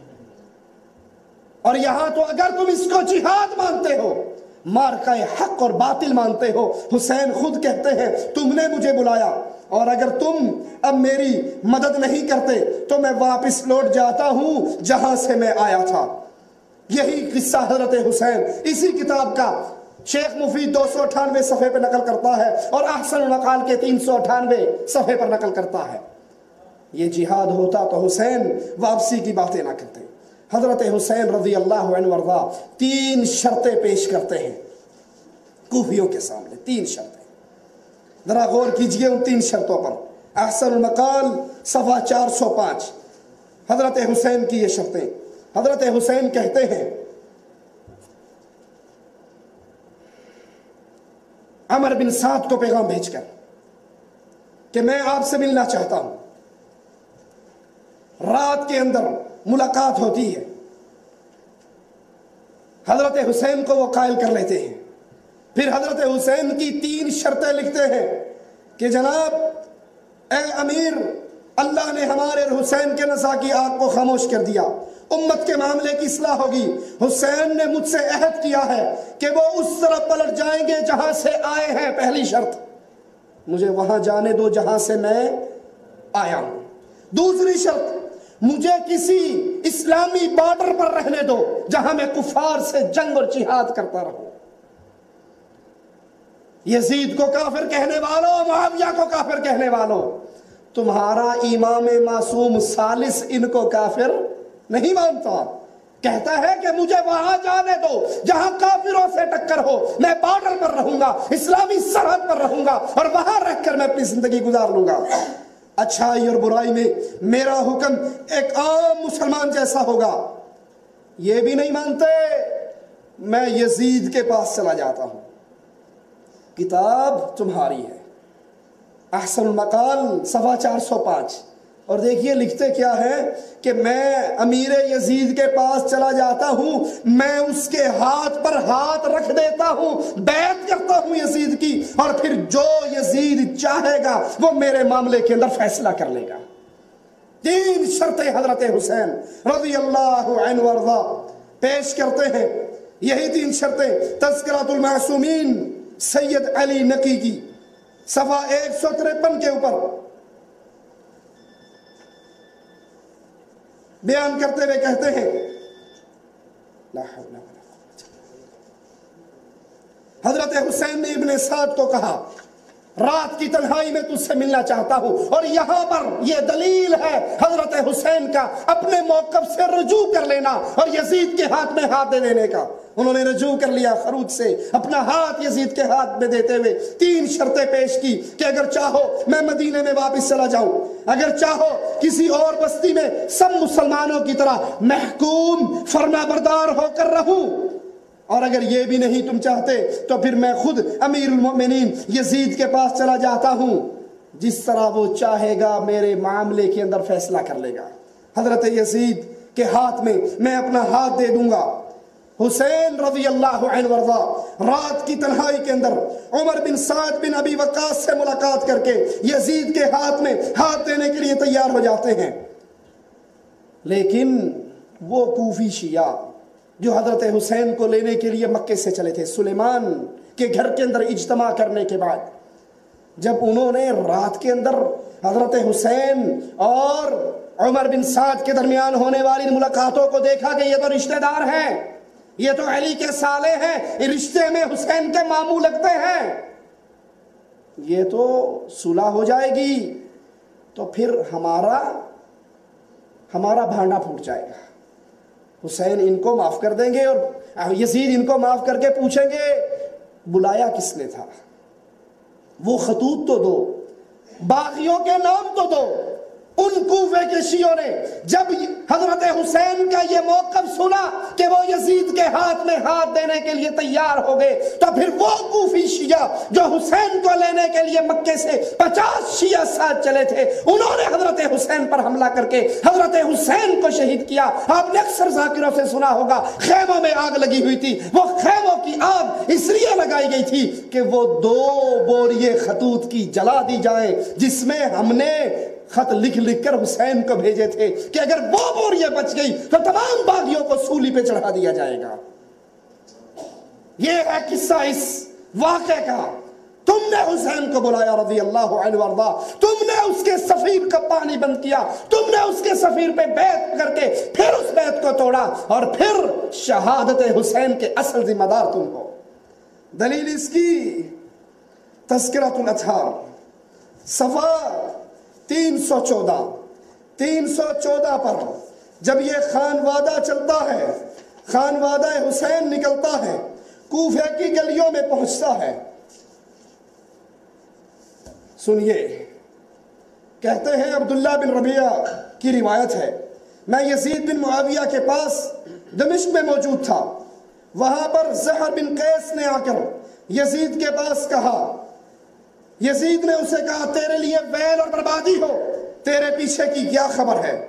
اور یہاں تو اگر تم اس کو جہاد مانتے ہو، مارکہ حق اور باطل مانتے ہو، حسین خود کہتے ہیں تم نے مجھے بلایا، اور اگر تم اب میری مدد نہیں کرتے تو میں واپس لوٹ جاتا ہوں جہاں سے میں آیا تھا۔ یہی قصہ حضرت حسین اسی کتاب کا شیخ مفید دو سو اٹھانوے صفحے پر نقل کرتا ہے، اور احسن المقال کے تین سو اٹھانوے صفحے پر نقل کرتا ہے۔ یہ جہاد ہوتا تو حسین واپسی کی باتیں نہ کرتے۔ حضرت حسین رضی اللہ عنہ وارضہ تین شرطیں پیش کرتے ہیں کوفیوں کے سامنے، تین شرطیں، ذرا غور کیجئے ان تین شرطوں پر۔ احسن المقال صفحہ چار سو پانچ، حضرت حسین کی یہ شرطیں۔ حضرت حسین کہتے ہیں عمر بن سعد کو پیغام بھیج کر کہ میں آپ سے ملنا چاہتا ہوں۔ رات کے اندر ملاقات ہوتی ہے، حضرت حسین کو وہ قائل کر لیتے ہیں، پھر حضرت حسین کی تین شرطیں لکھتے ہیں کہ جناب اے امیر، اللہ نے ہمارے حسین کے نزا کی آگ کو خاموش کر دیا، امت کے معاملے کی اصلاح ہوگی، حسین نے مجھ سے عہد کیا ہے کہ وہ اس طرف پلٹ جائیں گے جہاں سے آئے ہیں، پہلی شرط مجھے وہاں جانے دو جہاں سے میں آیا ہوں۔ دوسری شرط مجھے کسی اسلامی بارڈر پر رہنے دو جہاں میں کفار سے جنگ اور جہاد کرتا رہوں۔ یزید کو کافر کہنے والوں، معاویہ کو کافر کہنے والوں، تمہارا امام معصوم ثالث ان کو کافر نہیں مانتا، کہتا ہے کہ مجھے وہاں جانے دو جہاں کافروں سے ٹکر ہو، میں بارڈر پر رہوں گا، اسلامی سرحد پر رہوں گا، اور وہاں رہ کر میں اپنی زندگی گزار لوں گا۔ اچھائی اور برائی میں میرا حکم ایک عام مسلمان جیسا ہوگا۔ یہ بھی نہیں مانتے، میں یزید کے پاس چلا جاتا ہوں، کتاب تمہاری ہے۔ احسن المقال صفحہ چار سو پانچ، اور دیکھیے لکھتے کیا ہے کہ میں امیر یزید کے پاس چلا جاتا ہوں، میں اس کے ہاتھ پر ہاتھ رکھ دیتا ہوں، بیعت کرتا ہوں یزید کی، اور پھر جو یزید چاہے گا وہ میرے معاملے کے اندر فیصلہ کر لے گا۔ تین شرطیں حضرت حسین رضی اللہ عنہ وارضہ پیش کرتے ہیں۔ یہی تین شرطیں تذکرۃ المعصومین سید علی نقی کی صفحہ ایک سو تریپن کے اوپر بیان کرتے ہوئے کہتے ہیں، لا حول ولا قوة۔ حضرت حسین نے ابن سعد کو کہا، رات کی تنہائی میں تجھ سے ملنا چاہتا ہوں. اور یہاں پر یہ دلیل ہے حضرت حسین کا اپنے موقف سے رجوع کر لینا اور یزید کے ہاتھ میں ہاتھ دے دینے کا. انہوں نے رجوع کر لیا خروج سے, اپنا ہاتھ یزید کے ہاتھ میں دیتے ہوئے تین شرطیں پیش کی کہ اگر چاہو میں مدینے میں واپس چلا جاؤں, اگر چاہو کسی اور بستی میں سب مسلمانوں کی طرح محکوم فرما بردار ہو کر رہوں, اور اگر یہ بھی نہیں تم چاہتے تو پھر میں خود امیر المؤمنین یزید کے پاس چلا جاتا ہوں, جس طرح وہ چاہے گا میرے معاملے کے اندر فیصلہ کر لے گا. حضرت یزید کے ہاتھ میں میں اپنا ہاتھ دے دوں گا. حسین رضی اللہ عنہ وارضا رات کی تنہائی کے اندر عمر بن سعد بن ابی وقاص سے ملاقات کر کے یزید کے ہاتھ میں ہاتھ دینے کے لیے تیار ہو جاتے ہیں. لیکن وہ کوفی شیعہ جو حضرت حسین کو لینے کے لیے مکے سے چلے تھے, سلیمان کے گھر کے اندر اجتماع کرنے کے بعد جب انہوں نے رات کے اندر حضرت حسین اور عمر بن سعد کے درمیان ہونے والی ملاقاتوں کو دیکھا کہ یہ تو رشتہ دار ہیں, یہ تو علی کے سالے ہیں, رشتے میں حسین کے ماموں لگتے ہیں, یہ تو صلح ہو جائے گی تو پھر ہمارا ہمارا بھانڈا پھوٹ جائے گا. حسین ان کو معاف کر دیں گے اور یزید ان کو معاف کر کے پوچھیں گے بلایا کس نے تھا, وہ خطوط تو دو, باغیوں کے نام تو دو. ان کوفے کے شیعوں نے جب حضرت حسین کا یہ موقف سنا کہ وہ یزید کے ہاتھ میں ہاتھ دینے کے لیے تیار ہو گئے, تو پھر وہ کوفی شیعہ جو حسین کو لینے کے لیے مکے سے پچاس شیعہ ساتھ چلے تھے, انہوں نے حضرت حسین پر حملہ کر کے حضرت حسین کو شہید کیا. آپ نے اکثر ذاکروں سے سنا ہوگا خیموں میں آگ لگی ہوئی تھی, وہ خیموں کی آگ اس لیے لگائی گئی تھی کہ وہ دو بوریے خطوط کی جلا دی جائیں جس میں ہم نے خط لکھ لکھ کر حسین کو بھیجے تھے کہ اگر وہ بوریاں بچ گئی تو تمام باغیوں کو سولی پہ چڑھا دیا جائے گا. یہ ہے قصہ اس واقعے کا. تم نے حسین کو بلایا رضی اللہ عنہ وارضا, تم نے اس کے سفیر کا پانی بند کیا, تم نے اس کے سفیر پہ بیعت کر کے پھر اس بیعت کو توڑا, اور پھر شہادت حسین کے اصل ذمہ دار تم ہو. دلیل اس کی تذکرۃ الاطہار صفحہ تین سو چودہ تین سو چودہ پر جب یہ خان وادہ چلتا ہے, خان وادہ حسین نکلتا ہے, کوفے کی گلیوں میں پہنچتا ہے. سنیے, کہتے ہیں عبداللہ بن ربیعہ کی روایت ہے, میں یزید بن معاویہ کے پاس دمشق میں موجود تھا. وہاں پر زہر بن قیس نے آ کر یزید کے پاس کہا, یزید نے اسے کہا تیرے لیے ویل اور بربادی ہو, تیرے پیچھے کی کیا خبر ہے؟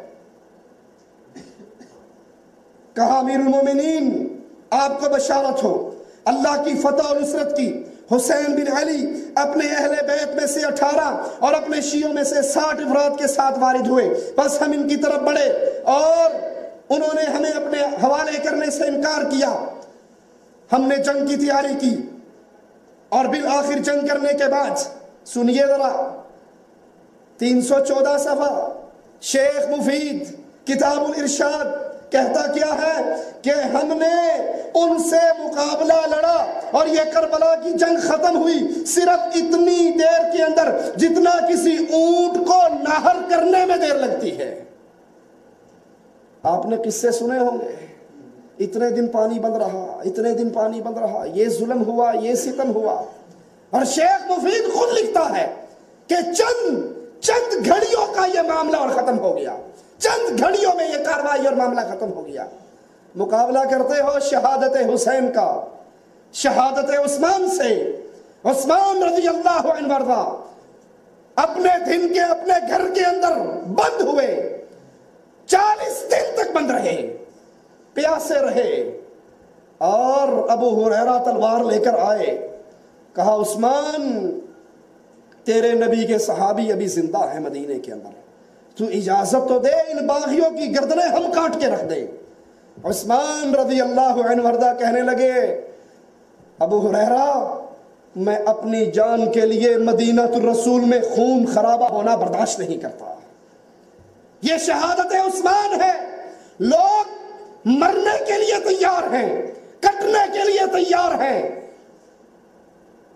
کہا امیر المومنین آپ کو بشارت ہو اللہ کی فتح اور نصرت کی. حسین بن علی اپنے اہل بیت میں سے اٹھارہ اور اپنے شیعوں میں سے ساٹھ افراد کے ساتھ وارد ہوئے, بس ہم ان کی طرف بڑھے اور انہوں نے ہمیں اپنے حوالے کرنے سے انکار کیا. ہم نے جنگ کی تیاری کی اور بالآخر جنگ کرنے کے بعد, سنیے ذرا تین سو چودہ صفحہ شیخ مفید کتاب الارشاد کہتا کیا ہے کہ ہم نے ان سے مقابلہ لڑا اور یہ کربلا کی جنگ ختم ہوئی صرف اتنی دیر کے اندر جتنا کسی اونٹ کو نہر کرنے میں دیر لگتی ہے. آپ نے قصے سنے ہوں گے, اتنے دن پانی بند رہا, اتنے دن پانی بند رہا, یہ ظلم ہوا, یہ ستم ہوا. اور شیخ مفید خود لکھتا ہے کہ چند چند گھڑیوں کا یہ معاملہ اور ختم ہو گیا, چند گھڑیوں میں یہ کاروائی اور معاملہ ختم ہو گیا. مقابلہ کرتے ہو شہادت حسین کا شہادت عثمان سے. عثمان رضی اللہ عنہ وارضا اپنے دن کے اپنے گھر کے اندر بند ہوئے, چالیس دن تک بند رہے, پیاسے رہے, اور ابو ہریرہ تلوار لے کر آئے. کہا عثمان تیرے نبی کے صحابی ابھی زندہ ہیں مدینے کے اندر, تو اجازت تو دے ان باغیوں کی گردنیں ہم کاٹ کے رکھ دیں. عثمان رضی اللہ عنہ وارضا کہنے لگے ابو ہریرہ میں اپنی جان کے لیے مدینہ الرسول میں خون خرابہ ہونا برداشت نہیں کرتا. یہ شہادت عثمان ہے, لوگ مرنے کے لیے تیار ہیں, کٹنے کے لیے تیار ہیں.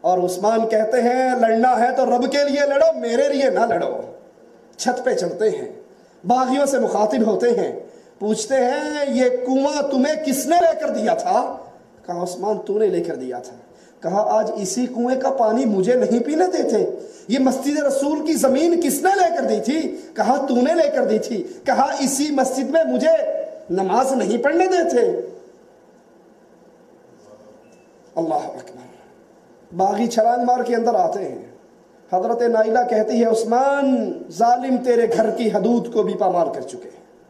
اور عثمان کہتے ہیں لڑنا ہے تو رب کے لیے لڑو، میرے لیے نہ لڑو۔ چھت پہ چڑھتے ہیں، باغیوں سے مخاطب ہوتے ہیں، پوچھتے ہیں یہ کنواں تمہیں کس نے لے کر دیا تھا؟ کہا عثمان تو نے لے کر دیا تھا۔ کہا آج اسی کنویں کا پانی مجھے نہیں پینے دیتے؟ یہ مسجد رسول کی زمین کس نے لے کر دی تھی؟ کہا تو نے لے کر دی تھی۔ کہا اسی مسجد میں مجھے نماز نہیں پڑھنے دیتے؟ اللہ اکبر۔ باغی چھلانگ مار کے اندر آتے ہیں، حضرت نائلہ کہتی ہے عثمان ظالم تیرے گھر کی حدود کو بھی پامال کر چکے۔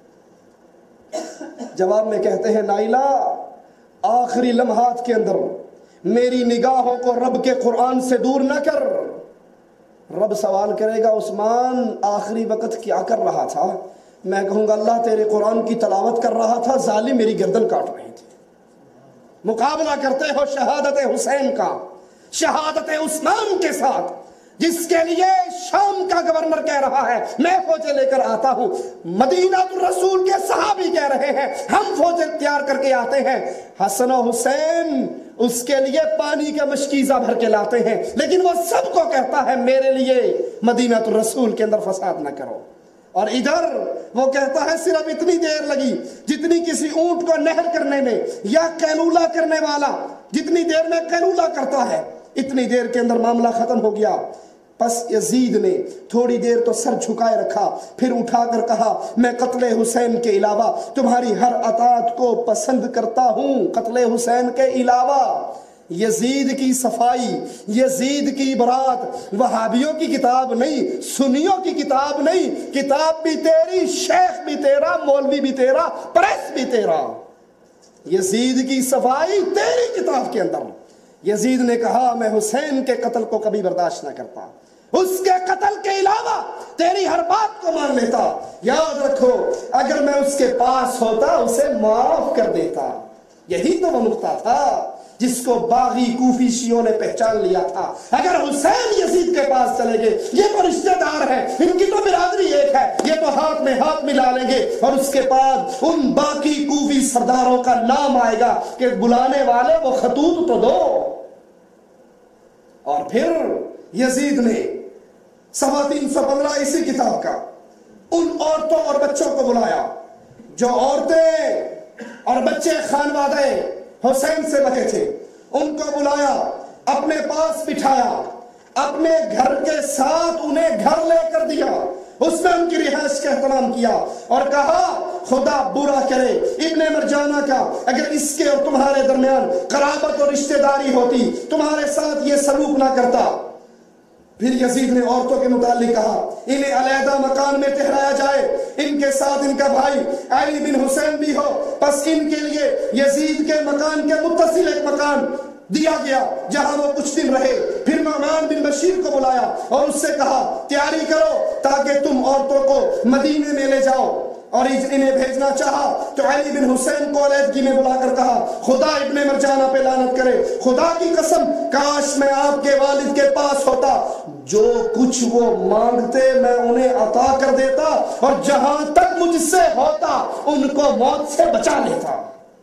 جواب میں کہتے ہیں نائلہ آخری لمحات کے اندر میری نگاہوں کو رب کے قرآن سے دور نہ کر۔ رب سوال کرے گا عثمان آخری وقت کیا کر رہا تھا؟ میں کہوں گا اللہ تیرے قرآن کی تلاوت کر رہا تھا، ظالم میری گردن کاٹ رہے تھے۔ مقابلہ کرتے ہو شہادت حسین کا شہادت عثمان کے ساتھ، جس کے لیے شام کا گورنر کہہ رہا ہے میں فوجیں لے کر آتا ہوں، مدینہ الرسول کے صحابی کہہ رہے ہیں ہم فوجیں تیار کر کے آتے ہیں، حسن و حسین اس کے لیے پانی کا مشکیزہ بھر کے لاتے ہیں، لیکن وہ سب کو کہتا ہے میرے لیے مدینہ الرسول کے اندر فساد نہ کرو۔ اور ادھر وہ کہتا ہے صرف اتنی دیر لگی جتنی کسی اونٹ کو نہر کرنے میں، یا قیلولہ کرنے والا جتنی دیر میں قیلولہ کرتا ہے اتنی دیر کے اندر معاملہ ختم ہو گیا۔ پس یزید نے تھوڑی دیر تو سر جھکائے رکھا، پھر اٹھا کر کہا میں قتل حسین کے علاوہ تمہاری ہر اطاعت کو پسند کرتا ہوں، قتل حسین کے علاوہ۔ یزید کی صفائی، یزید کی برات وہابیوں کی کتاب نہیں، سنیوں کی کتاب نہیں، کتاب بھی تیری، شیخ بھی تیرا، مولوی بھی تیرا، پریس بھی تیرا۔ یزید کی صفائی تیری کتاب کے اندر۔ یزید نے کہا میں حسین کے قتل کو کبھی برداشت نہ کرتا، اس کے قتل کے علاوہ تیری ہر بات کو مان لیتا، یاد رکھو اگر میں اس کے پاس ہوتا اسے معاف کر دیتا۔ یہی تو وہ نقطہ تھا جس کو باغی کوفی شیعوں نے پہچان لیا تھا۔ اگر حسین یزید کے پاس چلے گئے، یہ تو رشتہ دار ہیں، ان کی تو برادری ایک ہے، یہ تو ہاتھ میں ہاتھ ملا لیں گے، اور اس کے بعد ان باقی کوفی سرداروں کا نام آئے گا کہ بلانے والے وہ خطوط تو دو۔ اور پھر یزید نے سوا تین سو پندرہ اسی کتاب کا ان عورتوں اور بچوں کو بلایا جو عورتیں اور بچے خانوادہ حسین سے بچے تھے، ان کو بلایا، اپنے پاس بٹھایا، اپنے گھر کے ساتھ انہیں گھر لے کر دیا، اس میں ان کی رہائش کا اہتمام کیا، اور کہا خدا برا کرے ابن مرجانہ کا اگر اس کے اور تمہارے درمیان قرابت اور رشتہ داری ہوتی، تمہارے ساتھ یہ سلوک نہ کرتا۔ پھر یزید نے عورتوں کے متعلق کہا انہیں علیحدہ مکان میں ٹھہرایا جائے، ان کے ساتھ ان کا بھائی علی بن حسین بھی ہو، پس ان کے لیے یزید کے مکان کے متصل ایک مکان دیا گیا جہاں وہ کچھ دن رہے۔ پھر نعمان بن بشیر کو بلایا اور اس سے کہا تیاری کرو تاکہ تم عورتوں کو مدینے میں لے جاؤ، اور انہیں بھیجنا چاہا تو علی بن حسین کو علیحدگی میں بلا کر کہا خدا ابن مرجانہ پہ لعنت کرے، خدا کی قسم کاش میں آپ کے والد کے پاس ہوتا، جو کچھ وہ مانگتے میں انہیں عطا کر دیتا، اور جہاں تک مجھ سے ہوتا ان کو موت سے بچا لیتا۔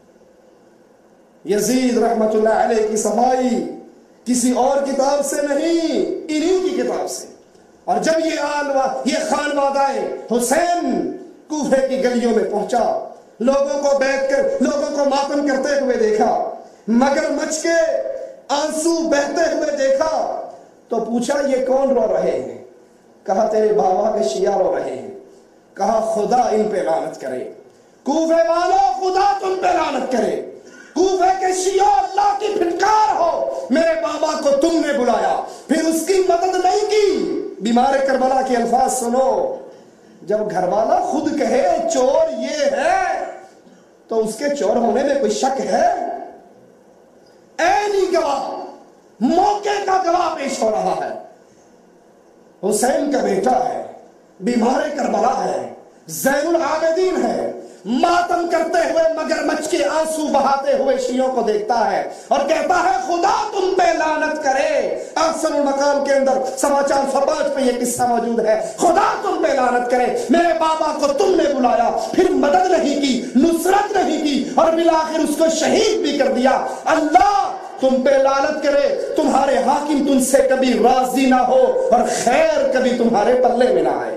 یزید رحمت اللہ علیہ کی صفائی کسی اور کتاب سے نہیں، انہی کی کتاب سے۔ اور جب یہ آل یہ خانوادہ حسین کوفے کی گلیوں میں پہنچا، لوگوں کو بیٹھ کر لوگوں کو ماتم کرتے ہوئے دیکھا، مگر مچ کے آنسو بہتے ہوئے دیکھا، تو پوچھا یہ کون رو رہے ہیں؟ کہا تیرے بابا کے شیعہ رو رہے ہیں۔ کہا خدا ان پہ لعنت کرے، کوفے والوں خدا تم پہ لعنت کرے، کوفے کے شیعہ اللہ کی پھٹکار ہو، میرے بابا کو تم نے بلایا پھر اس کی مدد نہیں کی۔ بیمار کربلا کے الفاظ سنو، جب گھر والا خود کہے چور یہ ہے تو اس کے چور ہونے میں کوئی شک ہے؟ عینی گواہ، موقع کا گواہ پیش ہو رہا ہے، حسین کا بیٹا ہے، بیمار کربلا ہے، زین العابدین ہے، ماتم کرتے ہوئے مگرمچھ کے آنسو بہاتے ہوئے شیعوں کو دیکھتا ہے اور کہتا ہے خدا تم پہ لعنت کرے۔ احسن المقام کے اندر سوا چار سو پانچ پہ یہ قصہ موجود ہے، خدا تم پہ لعنت کرے، میرے بابا کو تم نے بلایا پھر مدد نہیں کی، نصرت نہیں کی، اور بالآخر اس کو شہید بھی کر دیا۔ اللہ تم پہ لعنت کرے، تمہارے حاکم تم سے کبھی راضی نہ ہو اور خیر کبھی تمہارے پلے میں نہ آئے۔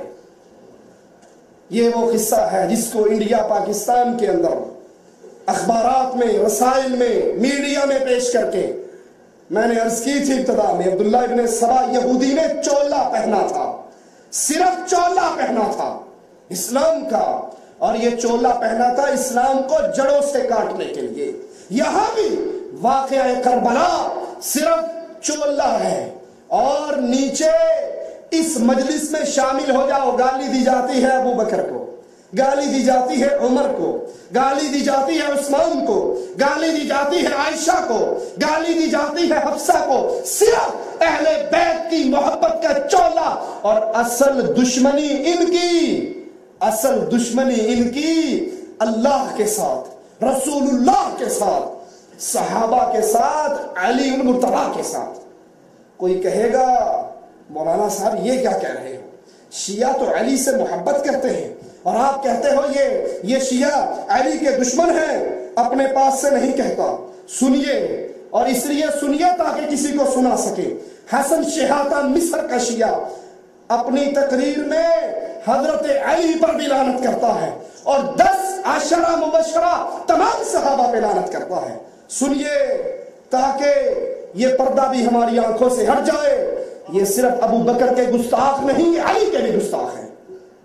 یہ وہ قصہ ہے جس کو انڈیا پاکستان کے اندر اخبارات میں، رسائل میں، میڈیا میں پیش کر کے میں نے عرض کی تھی ابتدا میں، عبداللہ ابن سبا یہودی نے چولا پہنا تھا، صرف چولا پہنا تھا اسلام کا، اور یہ چولا پہنا تھا اسلام کو جڑوں سے کاٹنے کے لیے۔ یہاں بھی واقعہ کربلا صرف چولا ہے، اور نیچے اس مجلس میں شامل ہو جاؤ، گالی دی جاتی ہے ابو بکر کو، گالی دی جاتی ہے عمر کو، گالی دی جاتی ہے عثمان کو، گالی دی جاتی ہے عائشہ کو، گالی دی جاتی ہے حفصہ کو، صرف اہل بیت کی محبت کا چولا، اور اصل دشمنی ان کی، اصل دشمنی ان کی اللہ کے ساتھ، رسول اللہ کے ساتھ، صحابہ کے ساتھ، علی المرتضیٰ کے ساتھ۔ کوئی کہے گا مولانا صاحب یہ کیا کہہ رہے ہو، شیعہ تو علی سے محبت کرتے ہیں اور آپ کہتے ہو یہ یہ شیعہ علی کے دشمن ہیں۔ اپنے پاس سے نہیں کہتا، سنیے، اور اس لیے سنیے تاکہ کسی کو سنا سکے۔ حسن شہاتہ مصر کا شیعہ اپنی تقریر میں حضرت علی پر بھی لعنت کرتا ہے، اور دس عشرہ مبشرہ تمام صحابہ پہ لعنت کرتا ہے۔ سنیے تاکہ یہ پردہ بھی ہماری آنکھوں سے ہٹ جائے، یہ صرف ابو بکر کے گستاخ نہیں، علی کے بھی گستاخ ہیں۔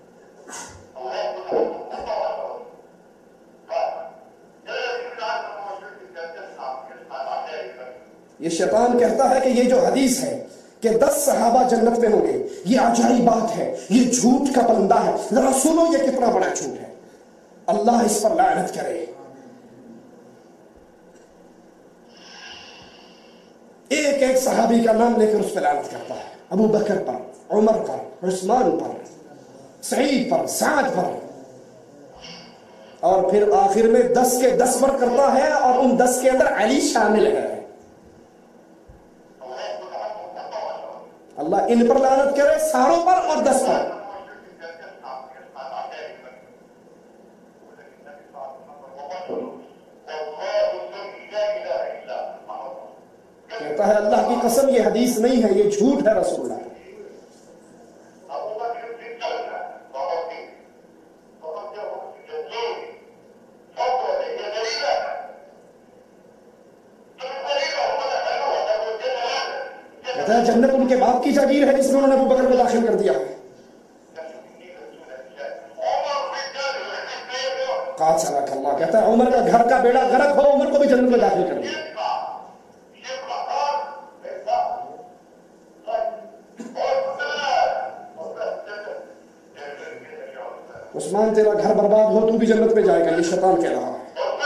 یہ شیطان کہتا ہے کہ یہ جو حدیث ہے کہ دس صحابہ جنت میں ہوں گے، یہ عجائب بات ہے، یہ جھوٹ کا پرندہ ہے، ذرا سنو یہ کتنا بڑا جھوٹ ہے، اللہ اس پر لعنت کرے۔ ایک ایک صحابی کا نام لے کر اس پہ لعنت کرتا ہے، ابو بکر پر، عمر پر، عثمان پر، سعید پر، سعد پر، اور پھر آخر میں دس کے دس پر کرتا ہے، اور ان دس کے اندر علی شامل ہے۔ اللہ ان پر لعنت کرے، ساروں پر اور دس پر۔ کہتا ہے اللہ کی قسم یہ حدیث نہیں ہے، یہ جھوٹ ہے رسول اللہ۔ کہتا ہے جنت ان کے باپ کی جاگیر ہے جس میں انہوں نے ابو بکر کو داخل کر دیا۔ قاتلک اللہ، کہتا ہے عمر کا گھر کا بیڑا غرق ہو، عمر کو بھی جنت میں داخل کر دیا۔ عثمان تیرا گھر برباد ہو تو بھی جنت میں جائے گا، یہ شیطان کہہ رہا ہے۔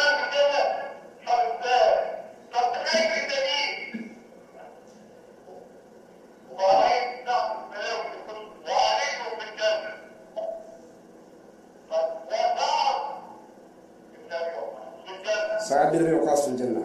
سعد بن وقاص فی الجنہ۔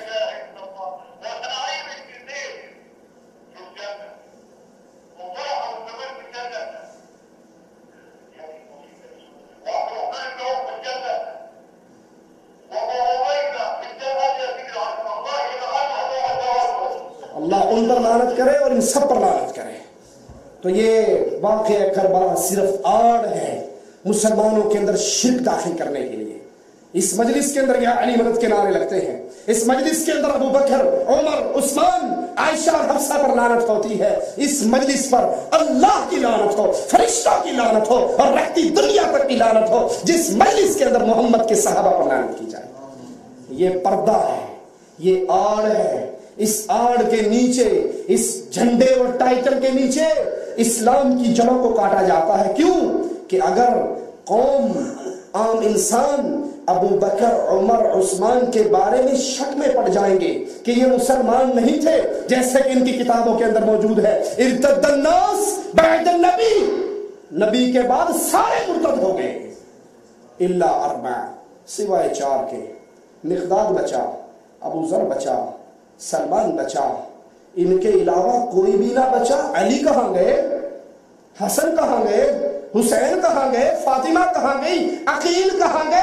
اللہ ان پر لعنت کرے اور ان سب پر لعنت کرے۔ تو یہ واقعہ کربلا صرف آڑ ہے مسلمانوں کے اندر شرک داخل کرنے کے لیے۔ اس مجلس کے اندر یہاں علی مدد کے نعرے لگتے ہیں، اس مجلس کے اندر ابو بکر، عمر، عثمان، عائشہ اور حفصہ پر لعنت ہوتی ہے، اس مجلس پر اللہ کی لعنت ہو، فرشتوں کی لعنت ہو، اور رہتی دنیا پر کی لعنت ہو جس مجلس کے اندر محمد کے صحابہ پر لعنت کی جائے۔ یہ پردہ ہے، یہ آڑ ہے، اس آڑ کے نیچے، اس جھنڈے اور ٹائٹل کے نیچے اسلام کی جڑوں کو کاٹا جاتا ہے۔ کیوں کہ اگر قوم، عام انسان ابو بکر، عمر، عثمان کے بارے میں شک میں پڑ جائیں گے کہ یہ مسلمان نہیں تھے جیسے کہ ان کی کتابوں کے اندر موجود ہے، ارتد الناس بعد النبی، نبی کے بعد سارے مرتد ہو گئے، الا اربع، سوائے چار کے، مقداد بچا، ابو ذر بچا، سلمان بچا، ان کے علاوہ کوئی بھی نہ بچا۔ علی کہاں گئے؟ حسن کہاں گئے؟ حسین کہاں گئے؟ فاطمہ کہاں گئی؟ عقیل کہاں گئے؟ مسلم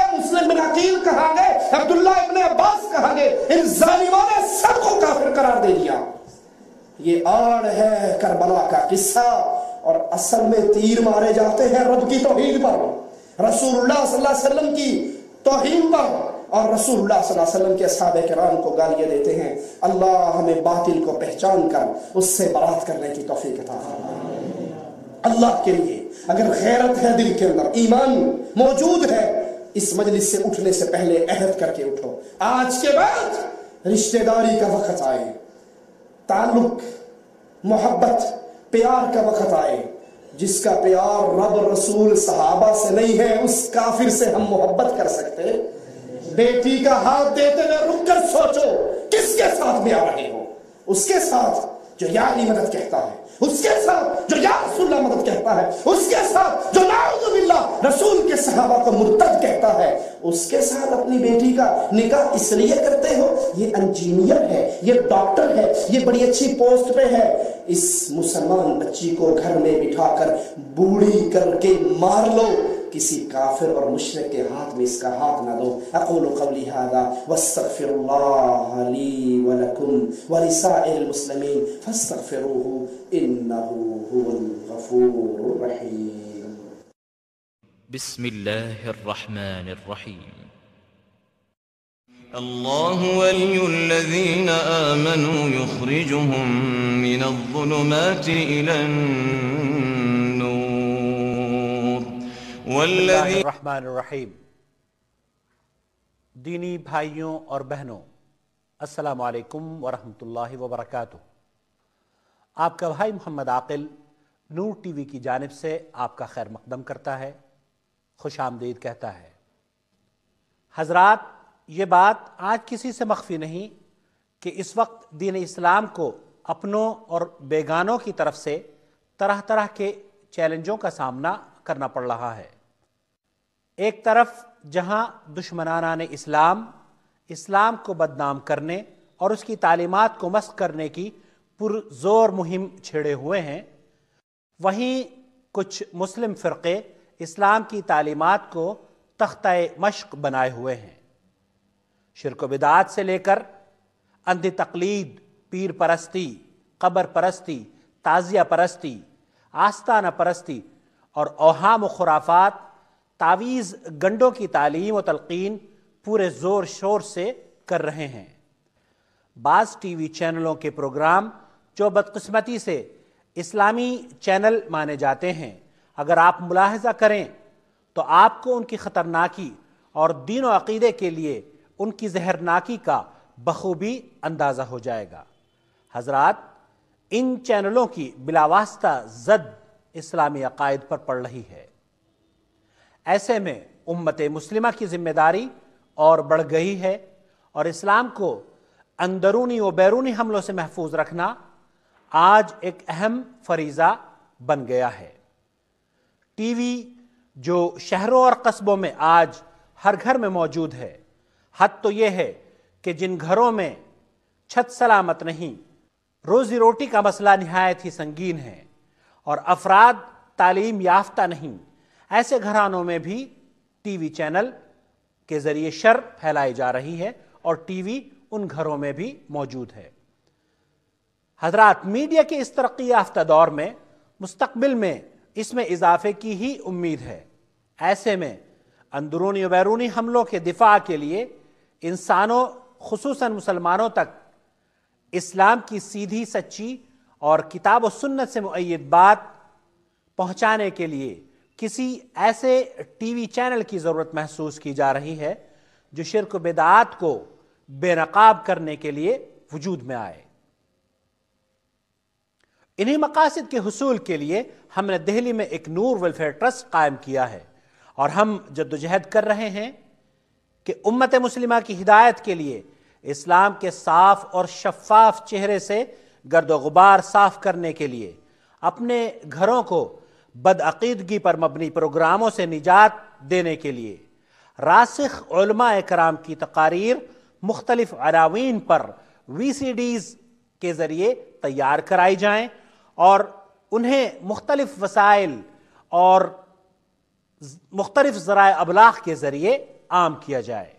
بن عقیل کہا گئے, عبداللہ ابن عباس کہا گئے, ان ظالموں نے سب کو کافر قرار دے دیا. یہ آڑ ہے کربلا کا قصہ, اور اصل میں تیر مارے جاتے ہیں رب کی توحید پر, رسول اللہ صلی اللہ علیہ وسلم کی توہین پر, اور رسول اللہ صلی اللہ علیہ وسلم کے اصحاب کرام کو گالیاں دیتے ہیں. اللہ ہمیں باطل کو پہچان کر اس سے برات کرنے کی توفیق عطا فرمائے. اللہ کے لیے اگر غیرت ہے دل کے اندر, ایمان موجود ہے, اس مجلس سے اٹھنے سے پہلے عہد کر کے اٹھو, آج کے بعد رشتہ داری کا وقت آئے, تعلق محبت پیار کا وقت آئے, جس کا پیار رب رسول صحابہ سے نہیں ہے اس کافر سے ہم محبت کر سکتے؟ بیٹی کا ہاتھ دیتے ہوئے رک کر سوچو کس کے ساتھ میں آ رہے ہو, اس کے ساتھ جو یا علی مدد کہتا ہے, اس کے ساتھ جو یا رسول اللہ مدد کہتا ہے, اس کے ساتھ جو نعوذ باللہ رسول کے صحابہ کو مرتد کہتا ہے, اس کے ساتھ اپنی بیٹی کا نکاح اس لیے کرتے ہو یہ انجینئر ہے, یہ ڈاکٹر ہے, یہ بڑی اچھی پوسٹ پہ ہے. اس مسلمان بچی کو گھر میں بٹھا کر بوڑھی کر کے مار لو, کسی کافر اور مشرک کے ہاتھ میں اس کا ہاتھ نہ دو. اقول قولی ھذا واستغفر اللہ لی ولکم ولسائر المسلمین فاستغفروہ انہ هو الغفور الرحیم. بسم اللہ الرحمن الرحیم. اللہ ولی الذین آمنوا یخرجهم من الظلمات الى النور. بسم اللہ الرحمن الرحیم. دینی بھائیوں اور بہنوں السلام علیکم ورحمۃ اللہ وبرکاتہ. آپ کا بھائی محمد عاقل نور ٹی وی کی جانب سے آپ کا خیر مقدم کرتا ہے, خوش آمدید کہتا ہے. حضرات, یہ بات آج کسی سے مخفی نہیں کہ اس وقت دین اسلام کو اپنوں اور بیگانوں کی طرف سے طرح طرح کے چیلنجوں کا سامنا کرنا پڑ رہا ہے. ایک طرف جہاں دشمنان اسلام اسلام کو بدنام کرنے اور اس کی تعلیمات کو مسخ کرنے کی پرزور مہم چھیڑے ہوئے ہیں, وہیں کچھ مسلم فرقے اسلام کی تعلیمات کو تختہ مشق بنائے ہوئے ہیں. شرک و بدعات سے لے کر اندھی تقلید, پیر پرستی, قبر پرستی, تعزیہ پرستی, آستانہ پرستی اور اوہام و خرافات, تعویذ گنڈوں کی تعلیم و تلقین پورے زور شور سے کر رہے ہیں. بعض ٹی وی چینلوں کے پروگرام جو بدقسمتی سے اسلامی چینل مانے جاتے ہیں, اگر آپ ملاحظہ کریں تو آپ کو ان کی خطرناکی اور دین و عقیدے کے لیے ان کی زہرناکی کا بخوبی اندازہ ہو جائے گا. حضرات, ان چینلوں کی بلا واسطہ زد اسلامی عقائد پر پڑ رہی ہے. ایسے میں امت مسلمہ کی ذمہ داری اور بڑھ گئی ہے, اور اسلام کو اندرونی و بیرونی حملوں سے محفوظ رکھنا آج ایک اہم فریضہ بن گیا ہے. ٹی وی جو شہروں اور قصبوں میں آج ہر گھر میں موجود ہے, حد تو یہ ہے کہ جن گھروں میں چھت سلامت نہیں, روزی روٹی کا مسئلہ نہایت ہی سنگین ہے, اور افراد تعلیم یافتہ نہیں, ایسے گھرانوں میں بھی ٹی وی چینل کے ذریعے شر پھیلائی جا رہی ہے, اور ٹی وی ان گھروں میں بھی موجود ہے. حضرات, میڈیا کے اس ترقی یافتہ دور میں مستقبل میں اس میں اضافے کی ہی امید ہے. ایسے میں اندرونی و بیرونی حملوں کے دفاع کے لیے انسانوں خصوصاً مسلمانوں تک اسلام کی سیدھی سچی اور کتاب و سنت سے مؤید بات پہنچانے کے لیے کسی ایسے ٹی وی چینل کی ضرورت محسوس کی جا رہی ہے جو شرک و بدعات کو بے نقاب کرنے کے لیے وجود میں آئے. انہی مقاصد کے حصول کے لیے ہم نے دہلی میں ایک نور ویلفیئر ٹرسٹ قائم کیا ہے, اور ہم جدوجہد کر رہے ہیں کہ امت مسلمہ کی ہدایت کے لیے اسلام کے صاف اور شفاف چہرے سے گرد و غبار صاف کرنے کے لیے اپنے گھروں کو بدعقیدگی پر مبنی پروگراموں سے نجات دینے کے لیے راسخ علماء کرام کی تقاریر مختلف عناوین پر وی سی ڈیز کے ذریعے تیار کرائی جائیں, اور انہیں مختلف وسائل اور مختلف ذرائع ابلاغ کے ذریعے عام کیا جائے۔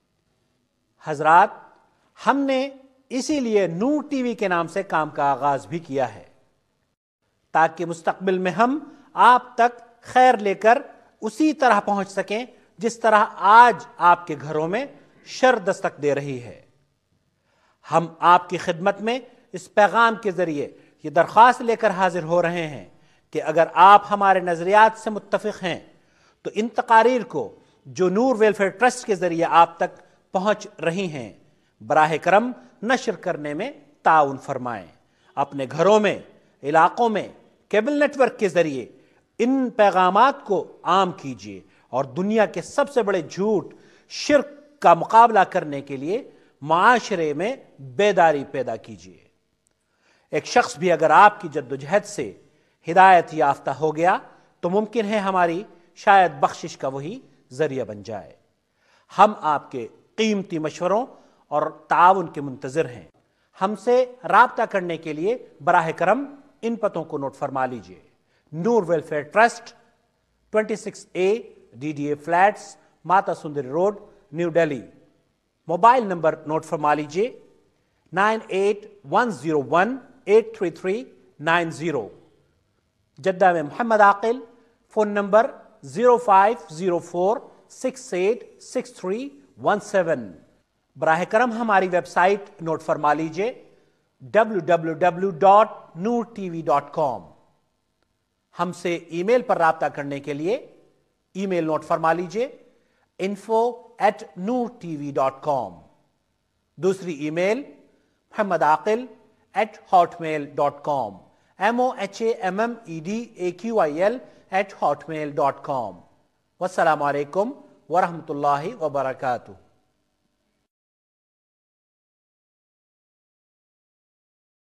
حضرات، ہم نے اسی لیے نور ٹی وی کے نام سے کام کا آغاز بھی کیا ہے، تاکہ مستقبل میں ہم آپ تک خیر لے کر اسی طرح پہنچ سکیں جس طرح آج آپ کے گھروں میں شر دستک دے رہی ہے۔ ہم آپ کی خدمت میں اس پیغام کے ذریعے یہ درخواست لے کر حاضر ہو رہے ہیں کہ اگر آپ ہمارے نظریات سے متفق ہیں تو ان تقاریر کو جو نور ویلفیئر ٹرسٹ کے ذریعے آپ تک پہنچ رہی ہیں براہ کرم نشر کرنے میں تعاون فرمائیں۔ اپنے گھروں میں، علاقوں میں کیبل نیٹ ورک کے ذریعے ان پیغامات کو عام کیجیے اور دنیا کے سب سے بڑے جھوٹ شرک کا مقابلہ کرنے کے لیے معاشرے میں بیداری پیدا کیجیے۔ ایک شخص بھی اگر آپ کی جدوجہد سے ہدایت یافتہ ہو گیا تو ممکن ہے ہماری شاید بخشش کا وہی ذریعہ بن جائے۔ ہم آپ کے قیمتی مشوروں اور تعاون کے منتظر ہیں۔ ہم سے رابطہ کرنے کے لیے براہ کرم ان پتوں کو نوٹ فرما لیجئے۔ نور ویلفیئر ٹرسٹ، چھبیس A D D A flats, Mata Sundari road, new Delhi. Mobile number note فرما لیجئے nine eight one zero one eight three three nine zero. Jeddah میں Mohammad Aqil, phone number zero five zero four six eight six three one seven. براہ کرم ہماری website note فرما لیجئے W W W dot Noor T V dot com. ہم سے ای میل پر رابطہ کرنے کے لیے ای میل نوٹ فرما لیجئے info at Noor T V dot com. دوسری email Mohammad Aqil at hotmail dot com, M O H A M M E D A Q I L at hotmail dot com. والسلام علیکم ورحمۃ اللہ وبرکاتہ۔